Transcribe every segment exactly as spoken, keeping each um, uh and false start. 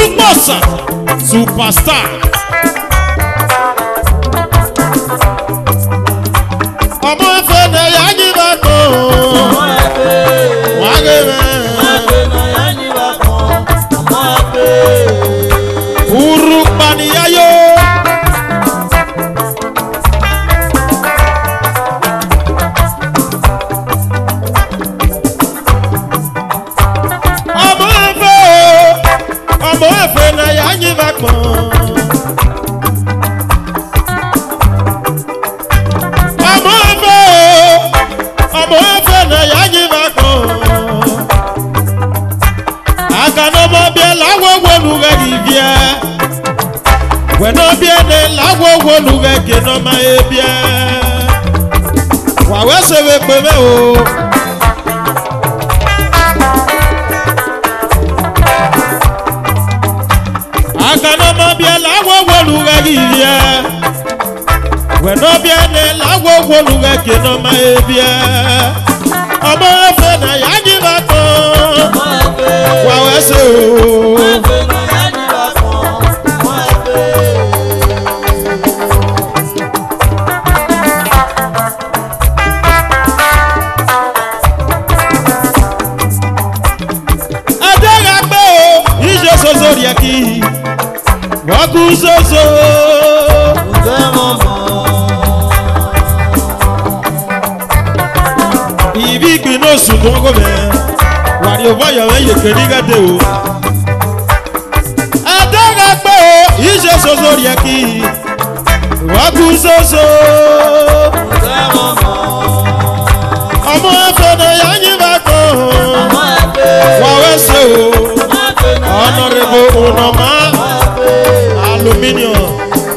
Olumosa superstar. Ọmọ ẹ̀fẹ̀ náà yá yí bá kàn. Ọmọ ẹ̀fẹ̀. Wá gé mẹ́. Ọmọ ẹ̀fẹ̀ náà yá yí bá kàn. Ọmọ ẹ̀fẹ̀. Urupaniyayo. Ọmọ ẹ̀fẹ̀. Ọmọ ẹ̀fẹ̀ náà yá yí bá kàn. Ọmọ ẹ̀fẹ̀ náà yá yí bá kàn. Àgànnàmọ́ bíẹ́ láwọ̀ wọlúwẹ̀ ìbíẹ́. Wẹ̀nà bíẹ́ ní láwọ̀ wọlúwẹ̀ kìnnàmá ebíẹ́. Wàwẹ́ sèwé pé mẹ́ o. Àgànnàmọ́ bíẹ́ láwọ̀ wọlúwẹ̀ ìbíẹ́. Wẹ̀nà bíẹ́ ní láwọ̀ wọlúwẹ̀ kìnnàmá ebíẹ́. Ọmọ ẹ̀fẹ̀ náà yá yí bá kàn. Wàwẹ́ sè o. Ẹ̀dẹ́gà pé o, ìṣe soso rí ẹ kí. Wọ́n kú soso. Ibi ìgbìnà oṣù tó ń gómẹ̀ wàrí òbáyọ̀ ẹ̀yẹ kẹ́ni gẹ́dẹ̀ o. Ẹ̀dẹ́gà pé o, ìṣe soso rí ẹ kí. Wọ́n kú soso. Ọmọ ẹ̀fẹ̀ náà yá yí bá kàn. Wàwẹ́ sè o. Honorable Unoma Aluminium.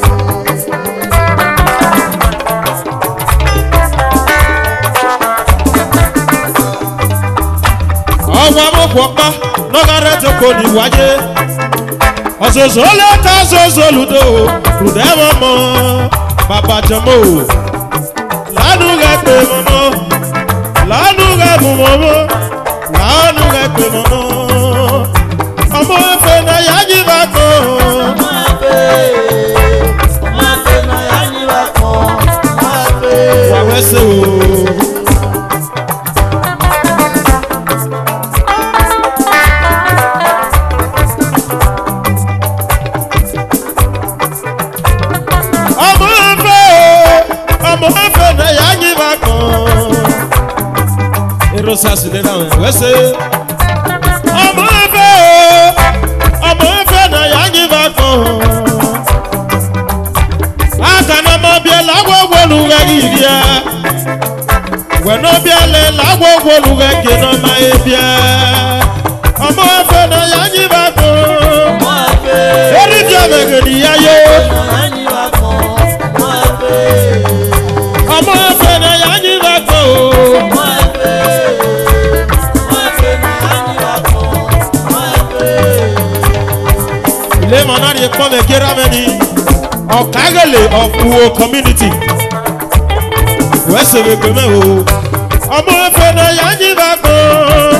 Ọwọ́ amọ̀pọ̀pá lọ́gàrẹ́ tó kò ní wáyé. Ọ̀sọ̀sọ̀ lẹ́ka ṣoṣo lùdó lùdẹ́ mọ́mọ́ bàbá jọmọ́. Lánú rẹ̀ pé mọ́mọ́, lánú rẹ̀ mú mọ́mọ́, lánú rẹ̀ pé mọ́mọ́. Ọmọ ẹ̀fẹ̀ náà yá yí bá kàn. Ọmọ ẹ̀fẹ̀. Ọmọ ẹ̀fẹ̀ náà yá yí bá kàn. Ọmọ ẹ̀fẹ̀. Wàwẹ́ sè o. Rosa Silena wese ọmọ ẹ̀fẹ̀ ọmọ ẹ̀fẹ̀ náà yá yí bá kàn. Àgànnàmọ́ bíẹ́ láwọ̀ wọlúwẹ̀ ìbíẹ́. Wẹ̀nà bíẹ́ lẹ̀ láwọ̀ wọlúwẹ̀ kìnnàmá ebíẹ́. Ọmọ ẹ̀fẹ̀ náà yá yí bá kàn. Eri bí ọ̀bẹ̀gẹ̀ nìyá yó. Ọmọ ẹ̀fẹ̀ náà yá yí bá kàn. Le manari ekpome kerameni Okagele of Uwo community. Wese wekeme o. Ọmọ ẹ̀fẹ̀ náà yá yí bá kàn.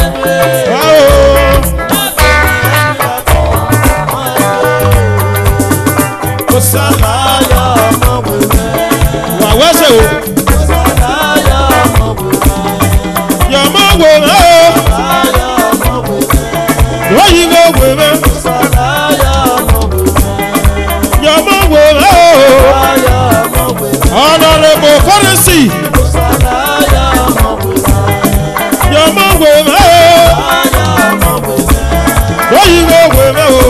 Wà wẹ́sẹ̀ o. Yọ̀mọ̀ wò mẹ́ o. Lóyìn ló wò mẹ́. Yọ̀mọ̀ wò mẹ́ o. Honorable currency. Yọ̀mọ̀ wò mẹ́ o. Lóyìn ló wò mẹ́ o.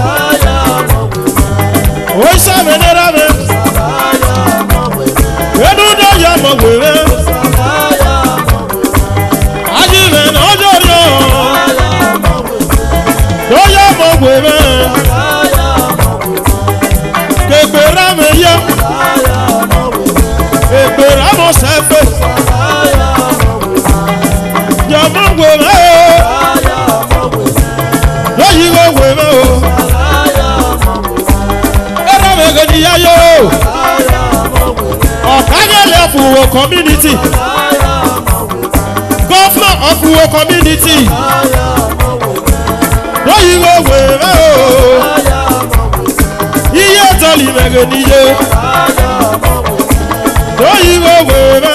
Oyi sábẹ̀ nira mẹ́. Edu dọ̀ yọ̀mọ̀ wò mẹ́. Ají mẹ́ n'ọjọ́ yọ̀. Lóyè mọ̀ wò mẹ́. Kékeré mi yẹ. Ègbèrè mọ̀ sẹ́fẹ̀. Yọ̀mọ̀ wò mẹ́ o. Lóyìn ló wò mẹ́ o. Yayo Okagele of Uwo community, Governor of Uwo community. No Doyi go weme o. Iye tali mege niye. Doyi go weme.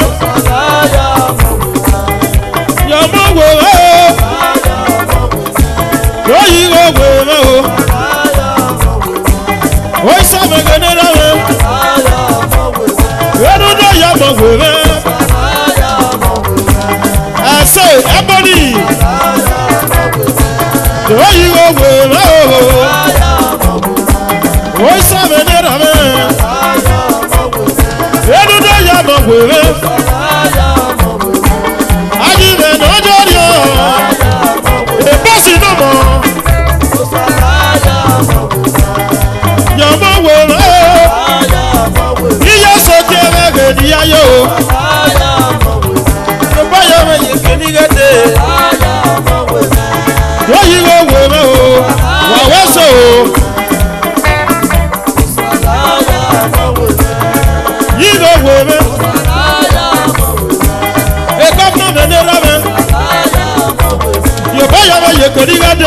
Yamo weme o. Doyi go weme o. Oisa mege nera me. Yenu do yamo weme. I say ebony. Doyi go weme o. Oisa mege nera me. Yenu do yamo weme. Aji me no jorio. E bosi no mo. Yamo weme. Iye soke mege diayo. Baya me yekeni gade. Doyi go weme o. Wa weso. Yi go weme. E governor me ne rame. Yo baya me yekeni gade.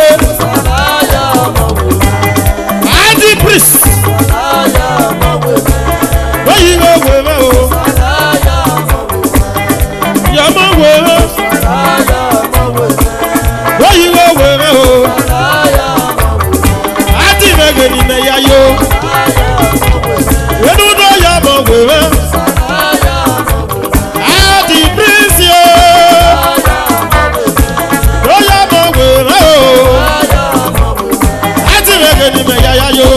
Adi priest. Doyi go weme o. Yama weme. Doyi go weme o. Adi mege ni me ya yo. Yenu do yama weme. Adi priest yo. Do yama weme o. Adi mege ni me ya ya yo.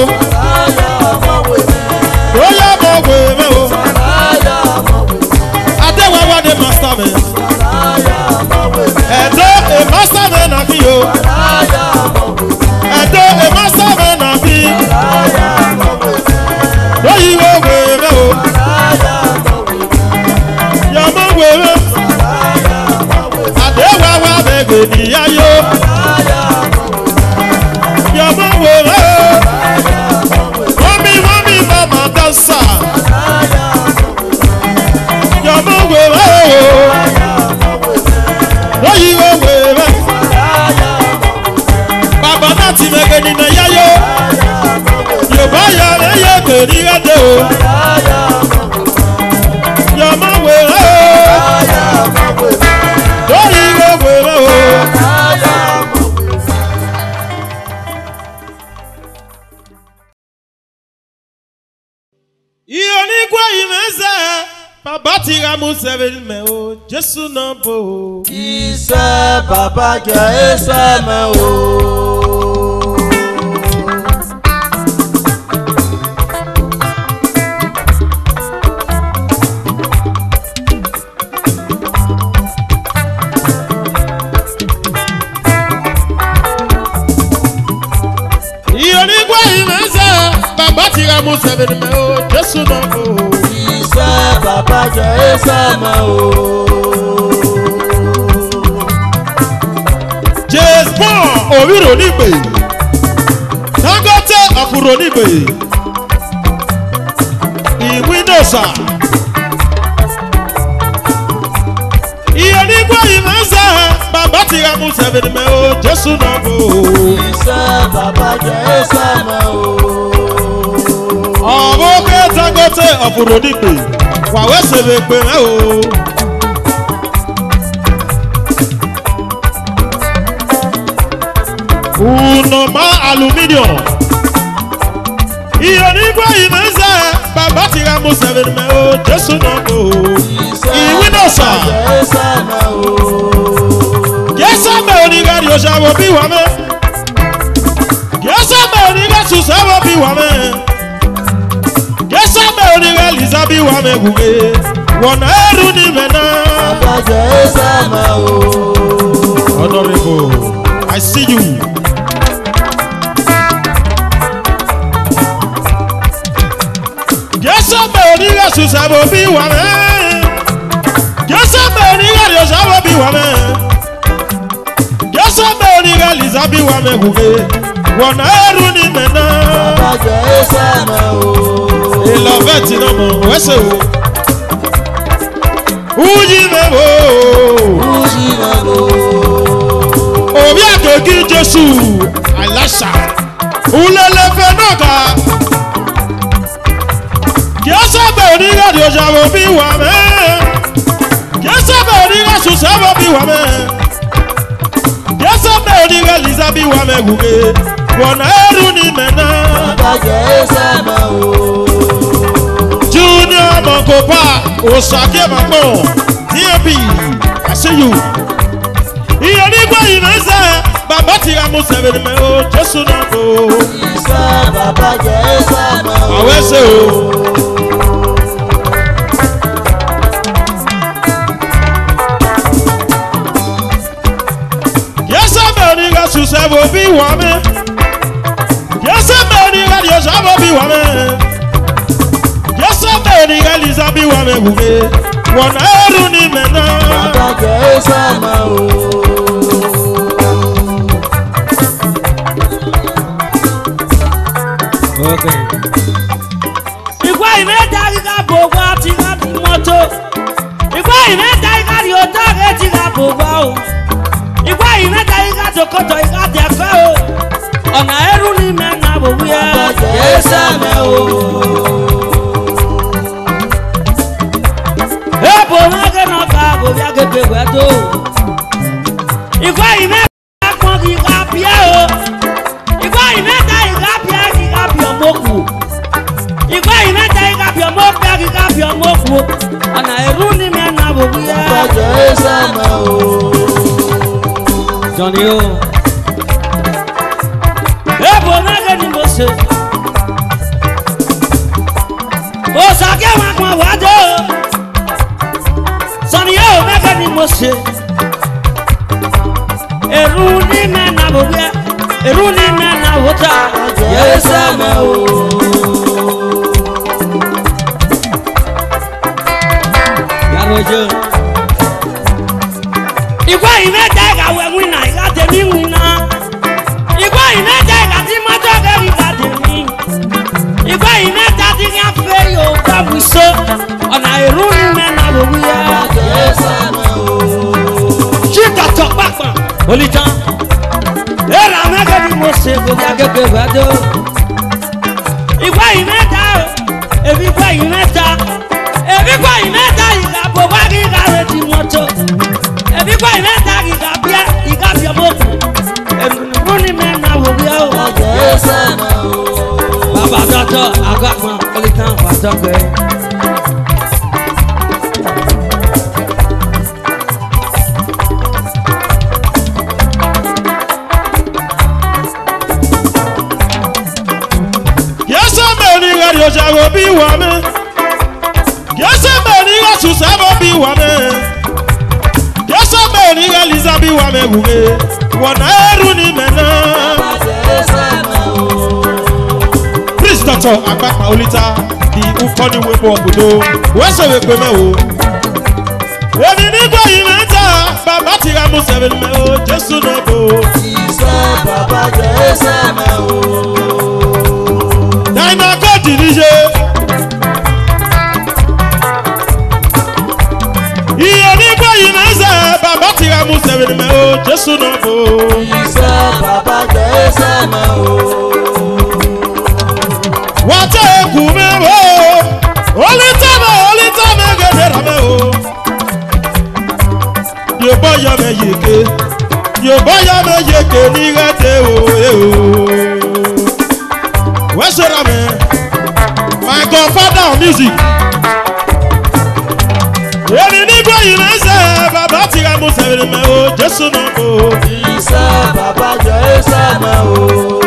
Do yama weme o. Adewa wa de master man. Edo a master man of you. Edo a master man of you. Do you go weme o? Yama weme. Adewa wa mege ni ya yo. Yama weme o. Mami mami mama dansa. Yama weme o. Doyi go weme. Baba nati mege ni me ya yo. Yoba ya me ye keri gade o. Yama weme o. Doyi go weme o. Iyo ni kwa imeze. Baba tira mu seven me o. Jesu no bo. Isa baba ja esa me o. Iyo ni kwa imeze. Baba tira mu seven me o. Jesu no bo. Isa baba ja esa me o. Jesbon Owiro Nigbe. Dangote Akuro Nigbe. Iwinosa. Iyo ni kwa imeze. Baba tira mu seven me o. Jesu no bo. Isa baba ja esa me o. Ọ̀bọ̀kẹ́ Dangote Akuro Nigbe. Wàwé sèbè pé mẹ́ o. Unoma aluminium. Iyo nígbà ìmẹ́sẹ̀ bàbá ti ra mo seven mẹ́ o. Jésù náà bò ó. Ìwínọ̀sà. Gẹ́sà mẹ́ onígàdì òṣàwọ̀ bí wà mẹ́. Gẹ́sà mẹ́ onígàdì òṣàwọ̀ bí wà mẹ́. Gẹ́sà mẹ́ onígàdì lìsà bí wà mẹ́ gùgé. Wọ̀nà ẹrù ní mẹ́nà. Honorable, I see you. Gẹ́sà mẹ́ onígàdì òṣàwọ̀ bí wà mẹ́. Gẹ́sà mẹ́ onígàdì òṣàwọ̀ bí wà mẹ́. Gẹ́sà mẹ́ onígàdì lìsà bí wà mẹ́ gùgé. Wọ̀nà ẹrù ní mẹ́nà. Ìlọ́fẹ̀tì náà mọ̀ wẹ́sẹ̀ o. Uji mebo. Uji mebo. Obi akeki Jesu. I Yes, sir. Ulele fenoka. Kiasa beriga dioja bobi wame. Kiasa beriga susaba bi wame. Kiasa beriga liza bi wame guge. Wana eru ni mena. Baba Jesa ma o. Junior Mankopa Osake Mamo T M P. I see you. Iyonigba inese Baba tira mu seven me o Jesu na go. Isa Baba Jesa ma o. Awese o. Yesa me ga su se bo bi wa me. Yesa me ga yo sa bo bi wa me. Yesa me ga liza bi wa me guge. Wona eru ni mena. Baba Jesa ma o. Okay. Igwa imeta ika bogwa tinga moto. Igwa imeta ika riota ke tinga bogwa o. Igwa imeta ika tokoto ika tefe o. Ona eru ni mena bogwa. Jesa me o. Ebo mage no ka bogwa ke bogwa to. Igwa imeta kwa ika pia o. Igwa imeta ika pia ika pia moku. Igwa imeta ika pia moku ika pia moku. Ona eru ni mena bogwa. Baba Jesa ma o. Johnny o. Ebo mage ni mose. O sake wa kwa wado. Johnny o mage ni mose. Eru ni mena bogwa. Eru ni mena wota. Jesa ma o. Yarojo. Igwa imeta ga we wina iga te mi wina. Igwa imeta ga ti moto ga iga te mi. Igwa imeta ti ga fe yo ba buso. Ona eru ni mena bogwa. Jesa ma o. Chika tok papa. Olitan. Era mega ni mo se go ya gege wado. Igwa imeta o. Ebi gwa imeta. Ebi gwa imeta iga bo wa gi ga re ti moto. Ebi gwa imeta iga bia iga bia moto. Eru ni mena bogwa o. Jesa ma o. Baba doctor agakman Olitan fa doctor. Yoja go bi wa me. Yesa me ni ga su se bo bi wa me. Yesa me ni ga liza bi wa me guge. Wona eru ni mena. Baba Jesa ma o. Please doctor Agbapa Olita di ukoni wepo obodo. Wese we pe me o. Emi ni gbo yi meta. Baba ti ra mu seven me o. Jesu no go. Isa Baba Jesa ma o. Daima go dirije. Iye ni gbo yi meza. Baba ti ra mu seven me o. Jesu no go. Isa Baba Jesa ma o. Wate kume o. Olita me olita me gedera me o. Yo boya me yeke. Yo boya me yeke ni gate o e o. Where's the man? My godfather of music. Emi ni gbo yi me se baba ti ra mu se me o Jesu no go. Isa Baba Jesa ma o.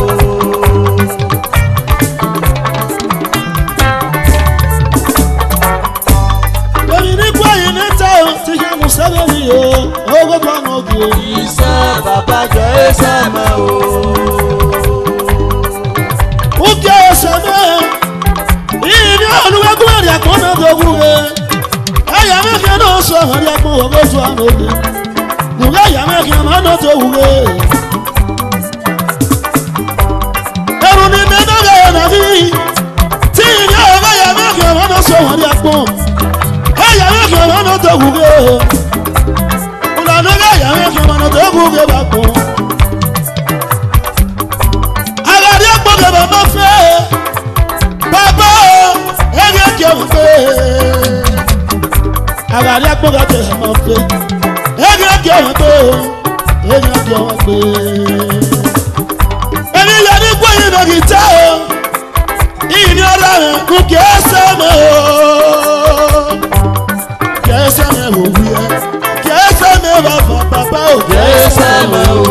Emi ni gbo yi me ta o ti ya mu se me o. Ogo gbo no go. Isa Baba Jesa ma o. Uke oseme. Ini oluwe gbo ya ko na do guwe. Aya me ke no so han ya ko ogo to anoge. Guwe ya me ke ma no to guwe. Eru ni me no ga na bi. Ti ni ogo ya me ke ma no so han ya ko. Aya me ke ma no to guwe. Ula no ga ya me ke ma no to guwe ba ko. àgàrí àpòkà tẹ̀ ẹ̀ máa pé èyí àti ọ̀wọ́n pé o èyí àti ọ̀wọ́n pé. èmi yọ ní gbóyin náà kì í tẹ́ o ìyìn ní ọ̀rọ̀ rẹ̀ kú kí ẹ sẹ́mi o kí ẹ sẹ́mi ò wí ẹ kí ẹ sẹ́mi bàbá bàbá o kí ẹ sẹ́mi o.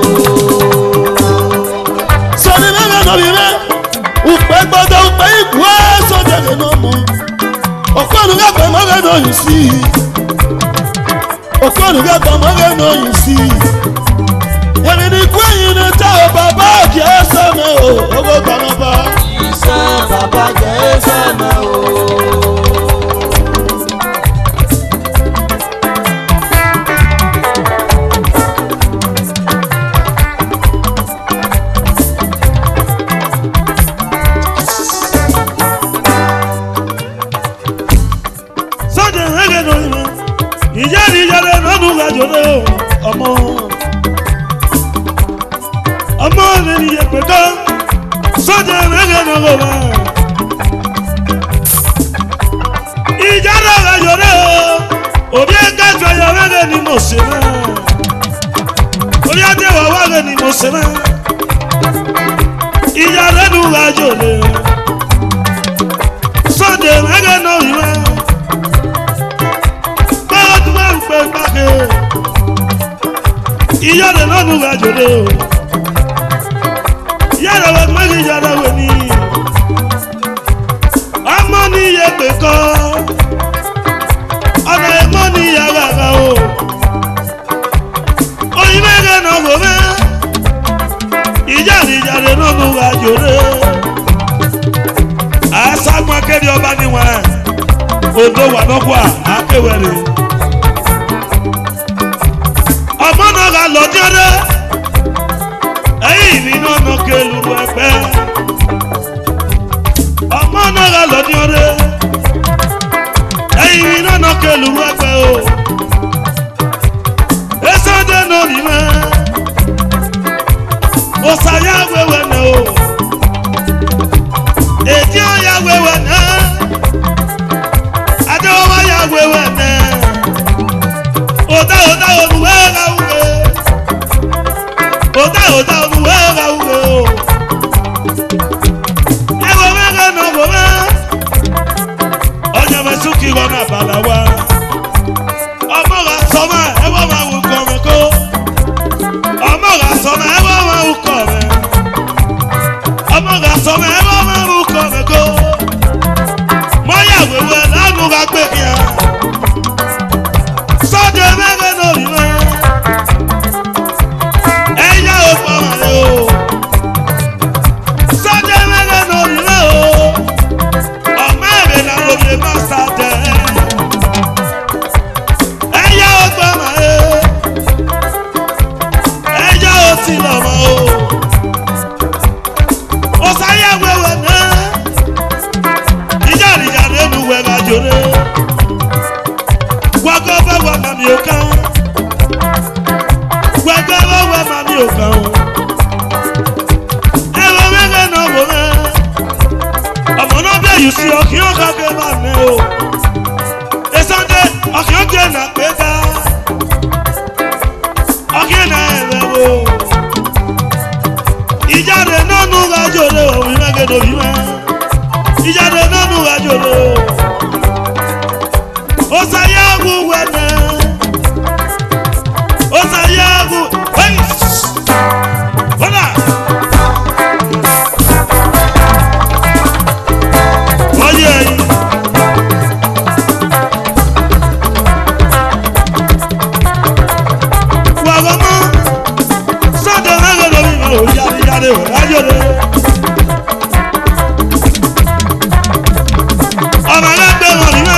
sọ́ni mẹ́rin náà bí mẹ́ ùpẹ́ gbọ́dọ̀ ùpẹ́ ìkú ẹ̀ sọ́jà lè nà mọ́ ọ̀pọ̀lù gàgbà mọ́gẹ́ náà yìí sí ọ̀pọ̀lù gàgbà mọ́gẹ́ náà yìí sí èmi ní kú ẹ̀yìn ní tá o bàbá kì í sẹ́mi o owó kanaba. iṣẹ́ bàbá kì í sẹ́mi o. ìjáde ìjáde lọ́dún gàjọ́dẹ́ ọmọ ọmọ ènìyàn pẹ̀kọ́ sọ́jà ẹ̀rẹ́gẹ̀ náà wọ̀ wá. ìjáde gàjọ́dẹ́ òbí ẹ̀ka ìjọyọ̀ ẹ̀rẹ́gẹ̀ ni mo ṣe náà orí àdéhùn ọ̀wárẹ̀ ni mo ṣe náà ìjáde lọ́dún gàjọ́dẹ́ sọ́jà ẹ̀rẹ́gẹ̀ náà wọ̀ wá. ìyá rẹ̀ lọ́nu gàjòdè o ìyá rẹ̀ wọ́n mọ́ ìyá rẹ̀ wẹ̀ ní ọmọ ní iye pè kọ́ ọ̀nà ẹ̀mọ́ ní ìyá gàgà o òyìnbó ẹ̀gẹ́ náà wò mẹ́ ìyá rẹ̀ ìyá rẹ̀ lọ́nu gàjòdè àṣàgbọ́n akéde ọba níwọ̀n odò wà lọ́kọ̀ àkéwẹ̀rẹ̀. ọmọ náà ga lọ jẹ́rẹ́ ẹ̀yìn mi náà nà kélu ẹgbẹ́ ọmọ náà ga lọ jẹ́rẹ́ ẹ̀yìn mi náà nà kélu ẹgbẹ́ o ẹsẹ̀dẹ̀ náà ní mẹ́ ọ̀sàyà wẹ̀wẹ̀ náà o èdè ọ̀yà wẹ̀wẹ̀ náà adéwọ́wọ́ yà wẹ̀wẹ̀ náà ọ̀dà ọ̀dà olùwẹ̀ ẹ̀ka wúwe ọ̀dà ọ̀dà olùwẹ̀ ẹ̀ka wúwe o ẹ̀wọ̀ mẹ́ka nà ọ̀bọ̀ mẹ́ ọ̀nyẹ̀ mẹ́sùn kí wọ́n nà bàlá wa ọmọ gà sọ́mà ẹ̀wọ̀ máa wù kọ́ mẹ́ kó ọmọ gà sọ́mà ẹ̀wọ̀ máa wù kọ́ mẹ́ ọmọ gà sọ́mà ẹ̀wọ̀ máa wù kọ́ mẹ́ kó mọ́yà wẹ̀wẹ̀ lánàá gà gbé kíá. Sọ́jọ́ mẹ́rin náà rí mẹ́. Ẹ̀yà òpó màlẹ́ o. Sọ́jọ́ mẹ́rin náà rí mẹ́ o. Ọmọ ẹ̀rẹ̀ náà ló lè má sàtẹ̀. Ẹ̀yà òpó màlẹ́. Ẹ̀yà òsì lọ́mọ o. Ọ̀sáyà wẹ̀wẹ̀ náà. Ìjà ìjà lẹ́nu wẹ̀ gàjọ́ lé. Wàgọ́ bá wà màmí ò kàn. Wàgọ́ bá wà màmí ò kàn. Ẹ̀rọ mẹ́rin náà wò mẹ́. Ọmọ náà bẹ̀ yìí sí ọkì ọ̀gá gẹ̀ bá mẹ́ o. Ẹ̀sọ́ndé ọkì ọ̀gẹ̀ nà pé ká. Ọkì nà ẹ̀rẹ̀ wò. Ìjáde náà nù gàjò lé o. Òbí mẹ́gẹ̀dẹ̀ òbí mẹ́. Ìjáde náà nù gàjò lé o. Osayagu wene, Osayagu, hey, hola, oye, wagama, sade hage lo mi mo yari yari o ayore, amale be mo ni na.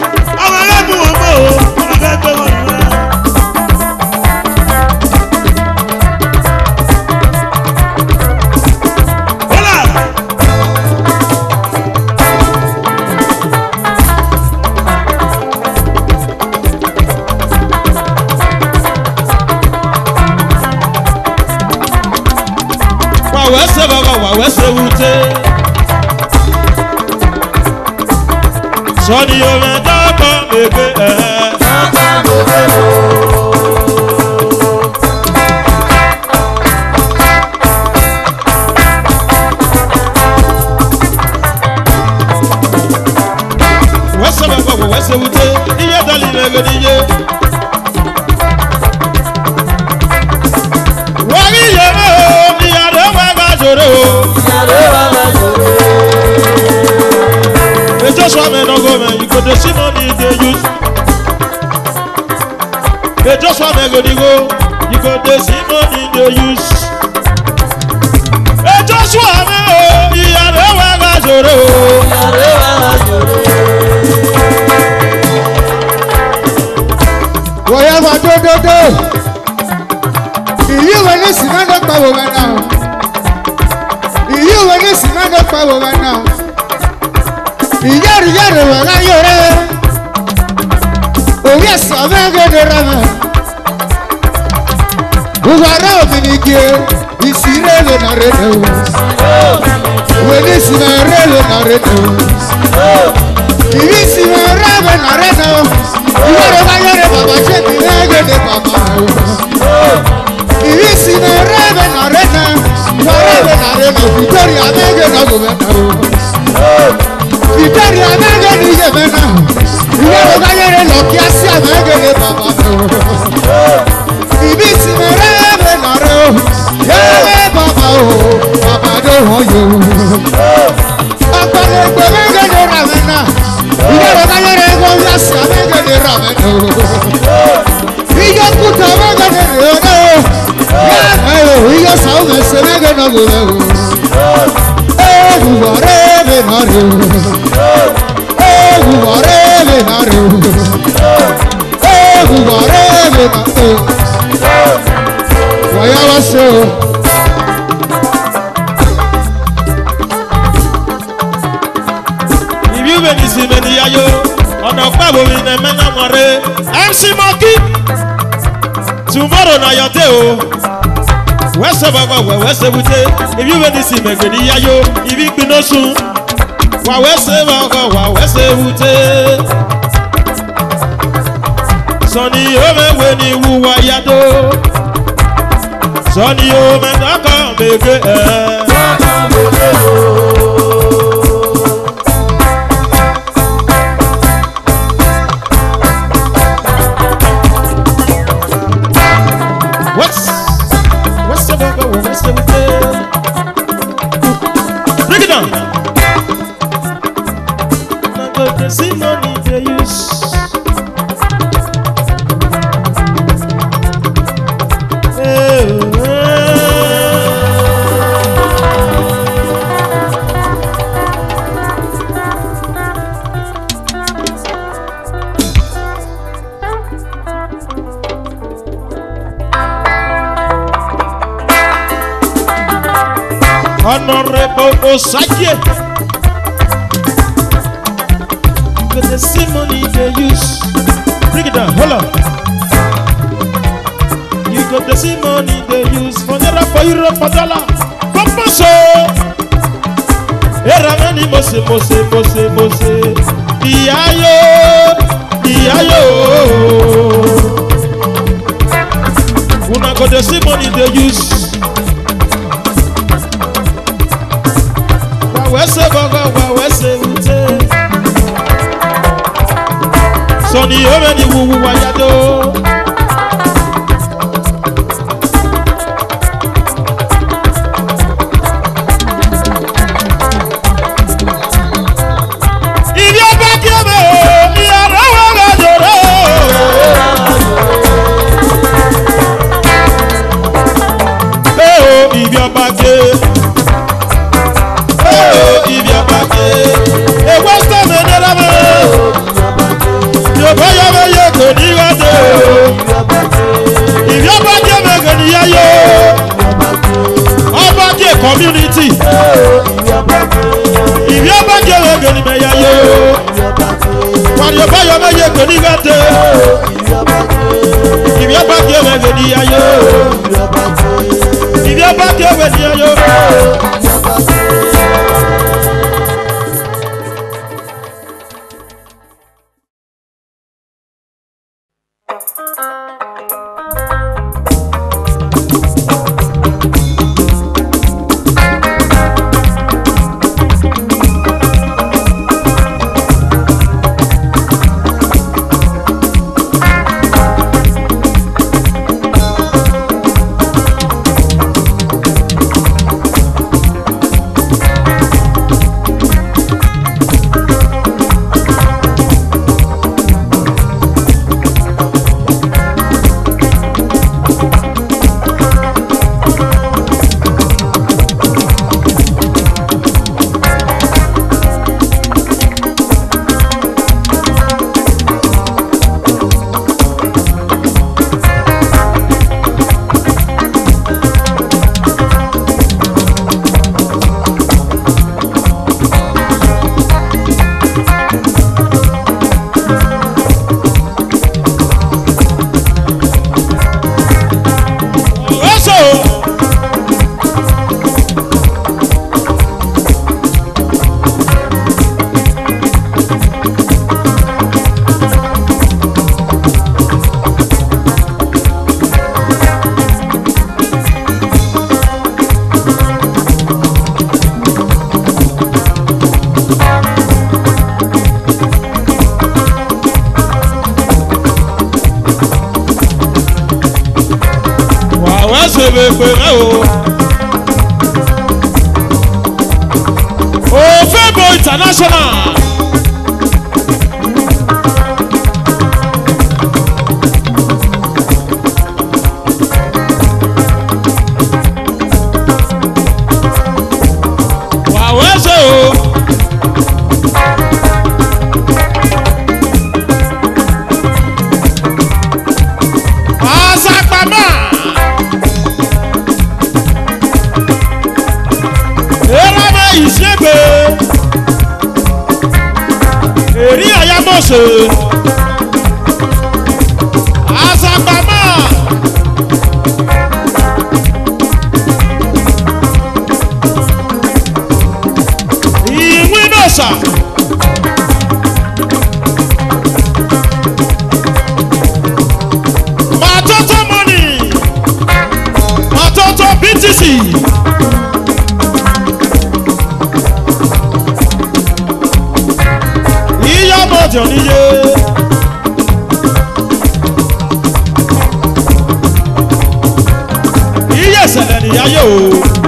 Wawese baba wawese ute Soni yome dako mege eh wute iye dali mege niye wagi yeme ni ade waga jore o Yare wala jore. e just one man no go man you go dey see money dey use e just one man go dey go you go dey see money dey use e just one man o iye ade waga jore o Yare wala jore. Wọ́yá máa dódódó. Ìyí ìwé ní sìmẹ́ńdọ̀ pàwọ̀ wẹ̀ náà. Ìyí ìwé ní sìmẹ́ńdọ̀ pàwọ̀ wẹ̀ náà. Ìyẹ́rì yẹ́rì wẹ̀ láyé rẹ̀. Òwe ẹ̀sán mẹ́gẹ́dẹ̀ rẹ̀ mẹ́. Ìwàrà òmìnirikì ìsiré lè nà rẹ̀ nà o. Ìwé ní sìmẹ́ńdọ̀ lè nà rẹ̀ nà o. Ìyí sìmẹ́ńdọ̀ lè nà rẹ̀ nà o. Ìwọ́rọ̀ bá yọrọ bàbá ṣe ti lẹ́gẹ̀dẹ̀ bàbá o. Ìrísí na rẹ́bẹ̀ na rẹ́nà, wà rẹ́bẹ̀ na rẹ́nà, Victoria mẹ́gẹ̀ na gò mẹ́ta o. Victoria mẹ́gẹ̀ ni yẹ mẹ́nà, ìwọ́rọ̀ bá yọrọ lọ kí á sí àmẹ́gẹ̀dẹ̀ bàbá o. Ìrísí na rẹ́bẹ̀ na rẹ́ o, yẹ́rẹ́ bàbá o, bàbá dé wọ́n yò o. Ọ̀pọ̀lọpọ̀ mẹ́gẹ̀dẹ̀ rà mẹ́nà. Ìyẹ́rọ̀ bá yẹ́rẹ́ ẹgbẹ́ orí àṣà mẹ́gẹ̀dẹ̀ rà mẹ́tò. Iyọ̀ kúta mẹ́gẹ̀dẹ̀ rẹ̀ ọ̀dọ́. Yẹ́rẹ́ o, iyọ̀ sàó mẹ́sẹ̀ mẹ́gẹ̀dẹ̀ gò rẹ̀ o. Ẹ̀gùwọ̀ rẹ̀ mi nà rẹ̀ o. Ẹ̀gùwọ̀ rẹ̀ mi nà rẹ̀ o. Ẹ̀gùwọ̀ rẹ̀ mi nà rẹ̀ o. Wọ̀nyá wá sí o. Meni si meni yayo, ọ̀nà pẹ̀lú mi nà mẹ́nà mọ̀rẹ́. M C Monkey, tomorrow na your day o. Wẹ́sẹ̀ bàbá wẹ̀ wẹ́sẹ̀ wúté. Ibi meni si mẹ̀gbẹ̀ ní yayo, ibi gbiná sun. Wà wẹ́sẹ̀ bàbá wà wẹ́sẹ̀ wúté. Sọ̀ni yóò mẹ́wẹ́ ni wúwa yàdó. Sọ̀ni yóò mẹ́ta kàn mẹ́gbẹ́ ẹ̀. What's what's the bubble? What's the bubble? Bring it down. Now go to see money they use. Hey, Honorable Osage. But the same money they use. Bring it down, hold on. You got the same money they use for naira, for euro, for dollar, for peso. Eramani mose, mose, mose, mose. Diayo, diayo. Una got the same money they use. Wẹ́sẹ̀ bàbá wà wẹ́sẹ̀ wúté. Sọ̀ni yóò mẹ́ni wúwú wáyádó. Ìdí ọba kí ọ bẹ̀ o, ìyàrá wà lọ́dọ̀ọ́rọ́. Ẹ o, ìdí ọba kí. Ibi abake, ewa sọmi nilama. Yorùbá yọ bẹ yẹ kò ní wájú. Ibi abake mẹgẹ níyà yó. Abake community. Ibi abake mẹgẹ ní mẹyà yó. Yorùbá yọ bẹ yẹ kò ní wájú. Ibi abake mẹgẹ níyà yó. Ibi abake mẹgẹ níyà yó. bẹ pé rẹ o. Ofebo International. Wàwẹ́sẹ̀ o. Asapama. Erama ìṣègbè. Èrí àyàmọ̀ṣe. Asapama. Ìwíńdọ̀sà. Matoto money. Matoto B T C. Ìyàmọ̀jọ̀ níye. Iye ìṣẹ̀lẹ̀ nìyáyé o.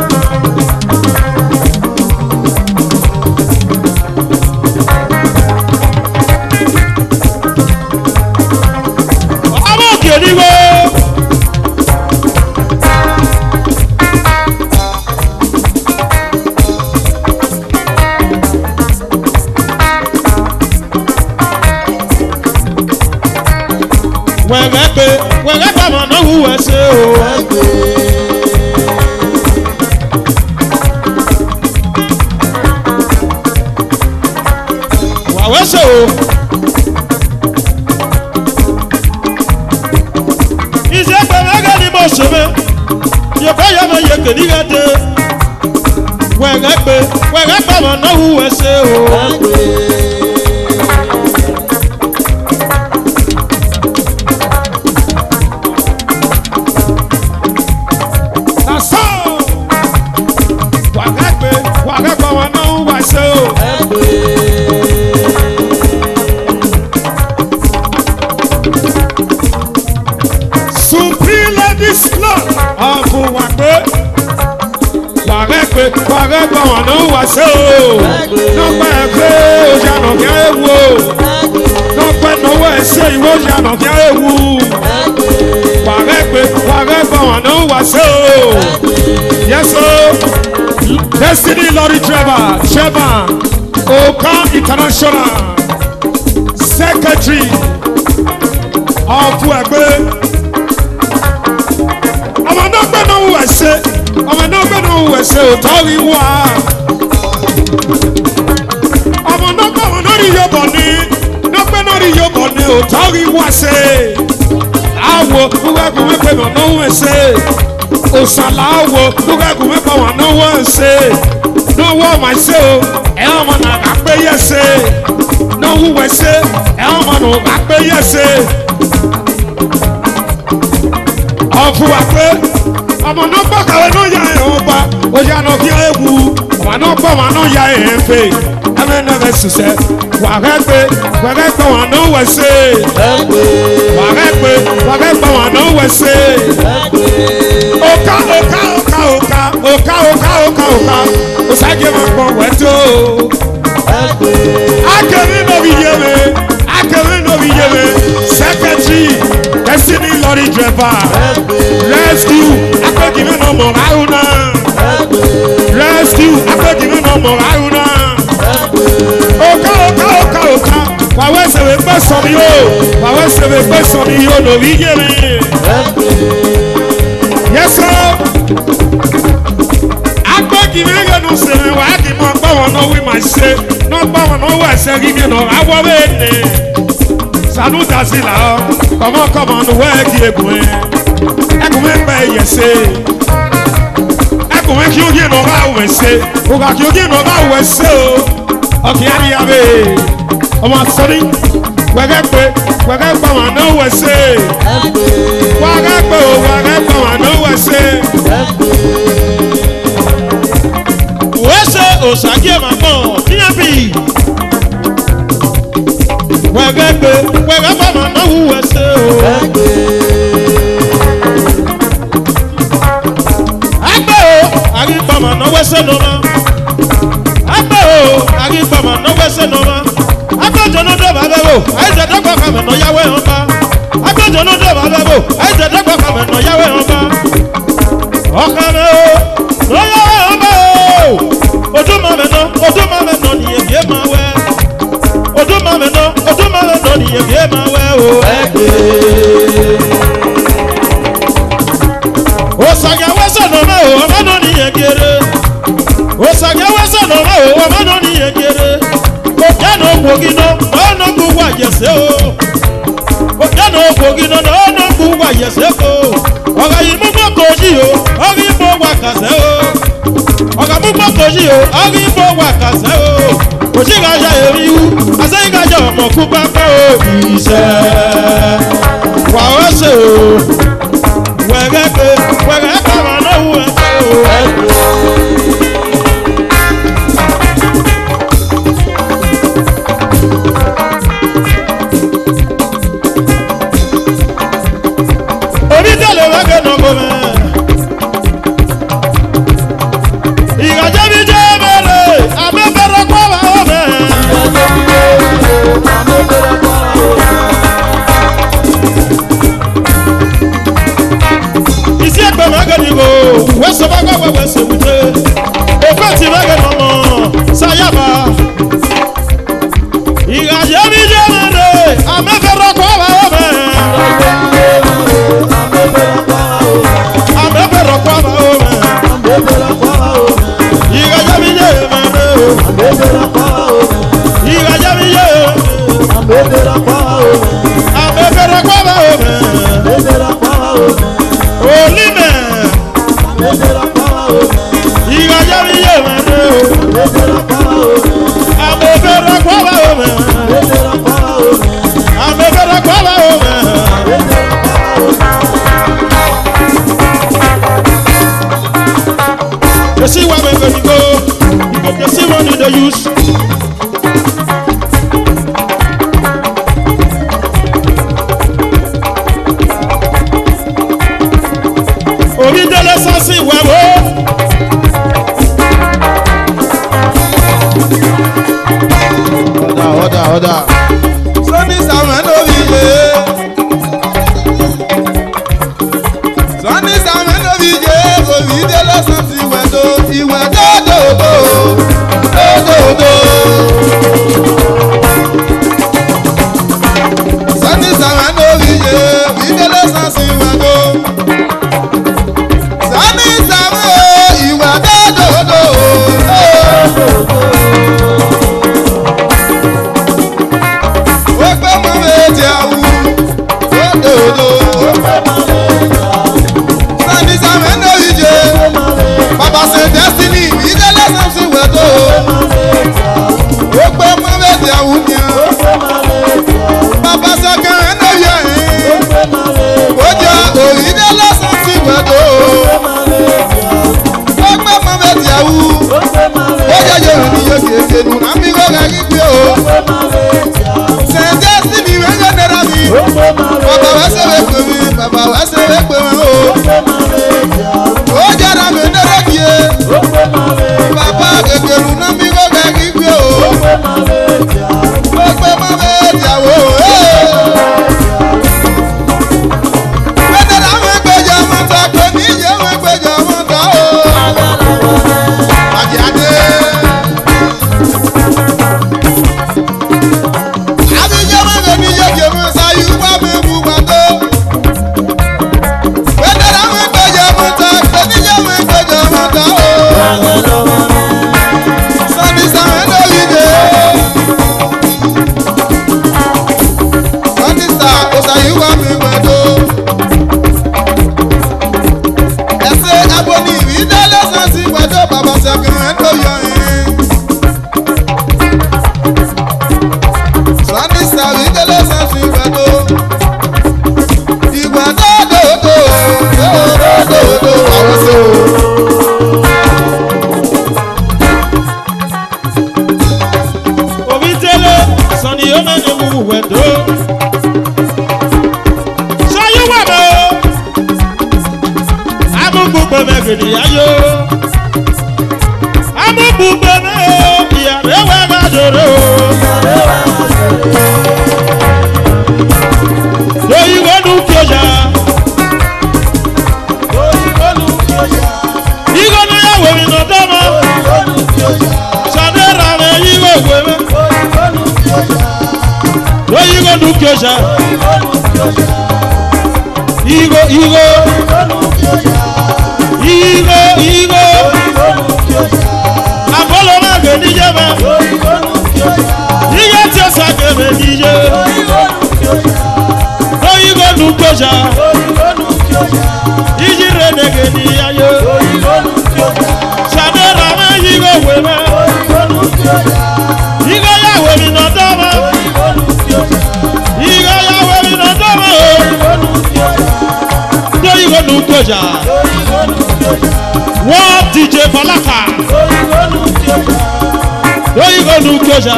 Ọmọ òkè níwó. Wẹ̀rẹ̀ pé wẹ̀rẹ̀ pàmò náà hùwẹ̀ ṣe o. Wàwẹ́ ṣe o. Ìṣe pẹ̀lẹ́gẹ́ ni mo ṣe mẹ́. Yòókè yẹ mọ yèké nígbà dé. Wẹ̀rẹ̀ pé wẹ̀rẹ̀ pàmò náà hùwẹ̀ ṣe o. Wàrẹ́ gbọ́ wọn náà wá sí o. Nọ́pẹ́ ẹ̀fẹ́ òjànà kí á ewu o. Nọ́pẹ́ náwó ẹ̀ṣẹ́ ìwé òjànà kí á ewu. Wàrẹ́ gbé wàrẹ́ gbọ́ wọn náà wá sí o. Yes o. Destiny lorry driver chairman Oka International secretary ọ̀fù ẹ̀gbẹ́. Ọmọ náà gbẹ́ náà wá sí. Ọmọ náà gbẹ́nu ẹ̀sẹ̀ òtọ́rí wá. Ọmọ náà gbẹ́nu lórí yọ̀bọ̀ ní. Nọ́pẹ́ lórí yọ̀bọ̀ ní òtọ́rí wá ṣe. Àwọ̀ lúgbàgùn wípé mọ̀ náà wọ̀ ṣe. Òṣàlà àwọ̀ lúgbàgùn wípé mọ̀ náà wọ̀ ṣe. Náà wọ̀ mà ṣe o. Ẹ̀ ọmọ náà bá pé yẹ ṣe. Náà wúwẹ̀ ṣe. Ẹ̀ ọmọ náà bá pé yẹ ṣe. Ọ̀fun wà pé. Ọmọ náà gbọ́ kàwé náà ya ẹ̀ ọba ọjà náà kí ẹ wù ọmọ náà gbọ́ wọn náà ya ẹ̀ fè ẹ̀mẹ́ náà fẹ́ sùsẹ́ wàhẹ́ pé wàhẹ́ gbọ́ wọn náà wẹ̀ ṣe wàhẹ́ pé wàhẹ́ gbọ́ wọn náà wẹ̀ ṣe ọ̀ka ọ̀ka ọ̀ka ọ̀ka ọ̀ka ọ̀ka ọ̀ka ọ̀ka ọ̀sàgé máa pọ̀ wẹ̀ tó akẹ́rin náà bí yé mi akẹ́rin náà bí yé mi sẹ́kẹ̀tì Destiny lorry driver rescue akpẹ́kìmí náà mọ̀ ráhùnà rescue akpẹ́kìmí náà mọ̀ ráhùnà ọ̀ka ọ̀ka ọ̀ka ọ̀ka wàwẹ́ sèwé gbé sọ̀mi yó wàwẹ́ sèwé gbé sọ̀mi yó lórí yé mi yẹsọ akpẹ́kìmí yẹn nù sèwé wà á kì í mọ̀ gbọ́ wọn náà wí màá ṣe náà gbọ́ wọn náà wà ẹsẹ̀ rí mi náà awọ́ bẹ́ẹ̀ nì sanu dasi la ọ kọmọ kọmọ nu wẹ ki egun ẹ ẹkùn mi pẹ yẹsẹ ẹkùn mi kí o yé nọ bá wẹ sẹ òkà kí o yé nọ bá wẹ sẹ o ọkì adìyàbẹ ọmọ sọrí wẹgẹ pé wẹgẹ pẹ wọn náà wẹ sẹ wẹgẹ pé o wẹgẹ pẹ wọn náà wẹ sẹ. wẹ́sẹ̀ òsàkí ẹ̀ máa mọ̀ níyàbí. Wẹ́gẹ́ gbé wẹ́gẹ́ bá máa náwó ẹsẹ̀ o. wẹ́sẹ̀ nọ́mà. Agbẹ́ o, àgbẹ̀gbàmà náà wẹ́sẹ̀ nọ́mà. Agbẹ́jọ́ náà dọ̀bà bẹ́ẹ̀ o, àìsè dọ́gba kàmẹ́ náà yáwé hàn bá. Agbẹ́jọ́ náà dọ̀bà bẹ́ẹ̀ o, àìsè dọ́gba kàmẹ́ náà yáwé hàn bá. Ọ̀kàmẹ́ o, náà yáwé hàn bá o. Odúmọ̀mẹ́ náà, odúmọ̀mẹ́ náà ni èbí ẹ̀ máa wẹ́. Odúmọ̀mẹ́ náà, odúmọ̀mẹ́ náà ni èbí ẹ̀ máa wẹ́ o. Òsàgẹ̀wé sọ̀nà mẹ́ o, ọmọ náà ní yẹ̀gẹ̀rẹ̀. Òsàgẹ̀wé sọ̀nà mẹ́ o, ọmọ náà ní yẹ̀gẹ̀rẹ̀. Òjànà ògbògi náà, ọ̀nà gbogbo àyẹ̀sẹ̀ o. Òjànà ògbògi náà, ọ̀nà gbogbo àyẹ̀sẹ̀ o. Ọ̀gá yìí mú gbọ́kọ̀ òjì o, ọ̀gá yìí mú wà kàṣẹ́ o. Ọ̀gá mú gbọ́kọ̀ òjì o, ọ̀gá yìí mú wà kàṣẹ́ o. Òjì ìgbàjà èmi wú, àṣẹ ìgbàjà ọmọ kú pápá o. Ìṣẹ́ wà ó ṣe o. Wẹ̀rẹ̀ pé wẹ̀rẹ̀ kàmá náà wù ẹ́ ṣe o. Onídàlẹ̀ wẹ́gẹ̀ náà kò mẹ́. Ìgbàjẹ́ mi jẹ́ mẹ́lẹ̀, àmẹ́fẹ́rẹ́ kọ́ wa ó mẹ́. Isi ẹgbẹ́ mẹ́gẹ́ni ko, wẹ́sẹ̀ bá gbàgbọ́ wẹ́sẹ̀ wùdé. Òkú ti mẹ́gẹ́ nà mọ́, sáyàbá. Ìgbàjẹ́ mi jẹ́ mẹ́lẹ̀, àmẹ́fẹ́rẹ́ kọ́ wa ó mẹ́. Àmẹ́fẹ́rẹ́ kọ́ wa ó mẹ́. Ìgbàjẹ́ mi jẹ́ mẹ́lẹ̀ o. Ìgbàjẹ́ mi jẹ́ àmẹ́fẹ́rẹ́ kọ́ wa ó mẹ́. Olímẹ̀. Ìgbàjẹ́ mi jẹ́ mẹ́lẹ̀ o. Àmẹ́fẹ́rẹ́ kọ́ wa ó mẹ́. Àmẹ́fẹ́rẹ́ kọ́ wa ó mẹ́. You see where we're gonna go. You see money they use. Orí délé sásì wẹ̀wò. Ọ̀dà ọ̀dà ọ̀dà. Sọ́ni sàmẹ́ lórí yé. Sọ́ni sàmẹ́ lórí yé. Orí délé sásì wẹ̀dọ̀. Ìwẹ̀ dòdòdò. Dòdòdò. Sọ́ni sàmẹ́ lórí yé. Orí délé sásì wẹ̀dọ̀. Sọ́ni sàmẹ́ ìwẹ̀ dòdòdò. Ó gbé mọ́ méjì àwù. Dòdòdò. Sọ́ni sàmẹ́ lórí yé. Bàbá ṣe destiny ìdílé sẹ́sì wẹ̀dọ̀. Ó gbé mọ́ méjì àwù ni à. Bàbá ṣe kẹrin náà yẹ ẹ́. Ó jẹ́ òyìnbó sẹ́sì wẹ̀dọ̀. Ó gbé mọ́ méjì àwù. Ó jẹ́ yorùbá ní yóò kéèké nù náà mi kò kà kí pé o. Ṣé destiny wẹ́gẹ́ nira mi? Bàbá wá ṣe wé pè mí. Bàbá wá ṣe wé pè mí o. Ó jẹ́ ra mi nẹ́rẹ́ kí e. Bàbá kékeré náà mi kò kà kí pé o. Ó gbé mọ́ méjì àwù. Bẹ́ẹ̀ni àwọn ẹgbẹ́jọ máa ń ta pé níjẹ́ àwọn ẹgbẹ́jọ máa ń ta o. Àjàdé. Àbíjọ́ máa ń gbé níjẹ́ kí omi ṣáyú wá mi mú pàtó. Bẹ́ẹ̀ni àwọn ẹgbẹ́jọ máa ń ta pé níjẹ́ àwọn ẹgbẹ́jọ máa ń ta o. Sọ́ni sàmẹ́ lórí dé. Sọ́ni sà ó ṣáyú wá mi pàtó. Ẹsẹ̀ abọ́ni ìdálẹ́ sẹ́sì pàtó bàbá ṣẹ́gun ẹ̀ ló yọ ẹ̀. Sọ́ni sà ìdálẹ́ sẹ́sì pàtó. Ìgbà dòdòdò dòdòdò àwọn ṣe o. Omi délé sọ̀ni yóò mẹ́ni mú wẹ̀dọ̀. Sọ́yún wà mọ́. Amúgbùgbọ̀ mẹ́gìdì ayọ̀. nukioja. Igo igo. Igo igo. Apolo ma ge nije ma. Iye ti o sa ge me nije. Igo nukioja. Iji re ne ge ni ayo. Sadera ma igo we ma. Igo ya we mi no dama. Igo ya we mi no dama. Do igo nukioja. What D J Falaka? Do igo nukioja.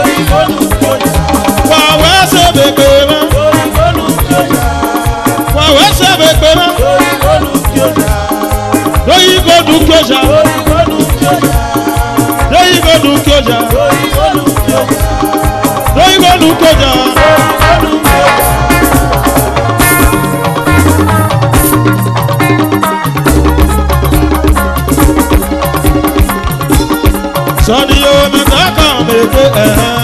Wa we se bebe ma. Wa we se bebe ma. Do igo nukioja. Do igo nukioja. Do igo nukioja. Sọ́ni yóò mi kankan mèké ẹ̀hán.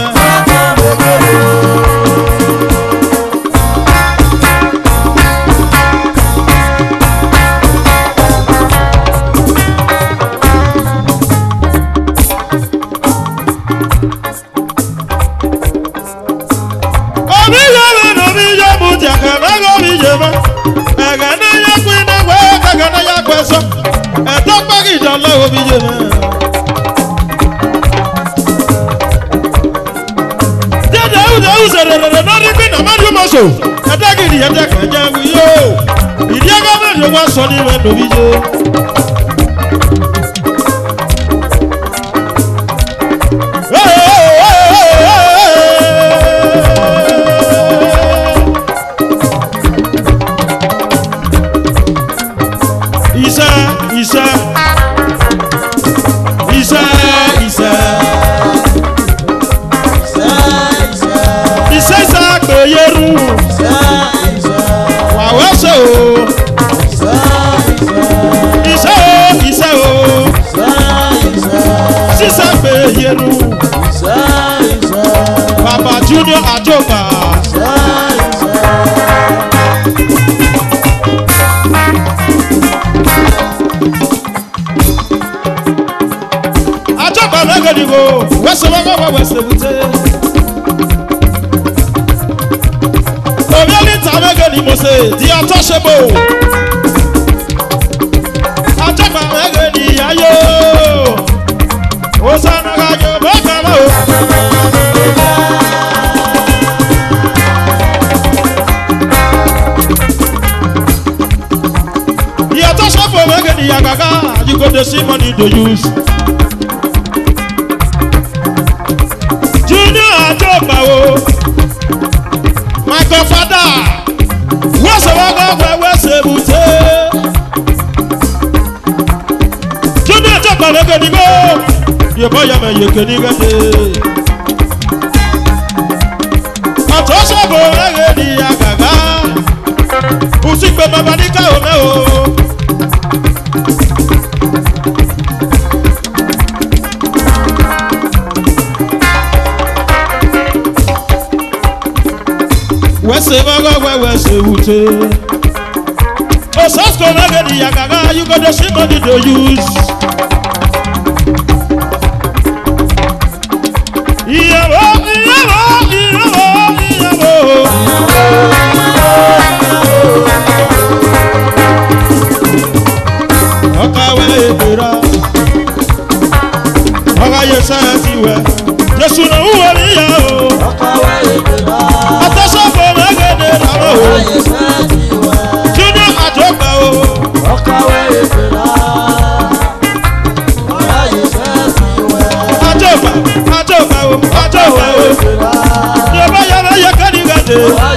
Omi yóò mi nù mí yóò mú ti àkàrà yóò mi yé ma. Ẹ̀gẹ́ náà yẹ kú iná wẹ́ kẹ̀kẹ́ náà yẹ kú ẹ̀sọ́. Ẹ̀tọ́ pàkì ìjọ lọ́wọ́ mi yé ma. So, ẹ̀dẹ́gì ni ẹ̀dẹ́ kẹ̀jẹ́ wí yóò. Ìdí ẹgbẹ́ mẹ́rin wá sọ ní ìwé lórí yé. Iṣẹ́ iṣẹ́ iṣẹ́ iṣẹ́ iṣẹ́ iṣẹ́ àgbẹ̀yẹrù. Wàwẹ́sẹ̀ o. Iṣẹ́ o iṣẹ́ o. Sísẹ́ àgbẹ̀yẹrù. Bàbá Junior Àjọgbà. Àjọgbà mẹ́gẹ̀dìgbò wẹ́sẹ̀ wẹ́wẹ́ wẹ́sẹ̀ wùtẹ́. Ni mo se di untouchable. Ajagba mege ni ayo. Osana ga yo bokama o. Di untouchable mege ni agaga. You go to see money to use. Junior Ajagba o. My godfather. What's the one where we're able to? Junior Jump on the good go. Your boy, I'm a you can even do. I'm tossed up over the Agaga. Who sick by my body? Wese maga we wese ute. O sasko mege di yagaga, you got the same money to use. Iyabo, iyabo, iyabo, iyabo. Oka we ebira. Oka yesa tiwe. Jesu na uwe niya o. Oka we ebira. Junior Àjọgbà o. Ọkàwé ìfìlà. Àjọgbà Àjọgbà o. Àjọgbà o. Yorùbá yàrá yẹ kẹ́ni gàdé.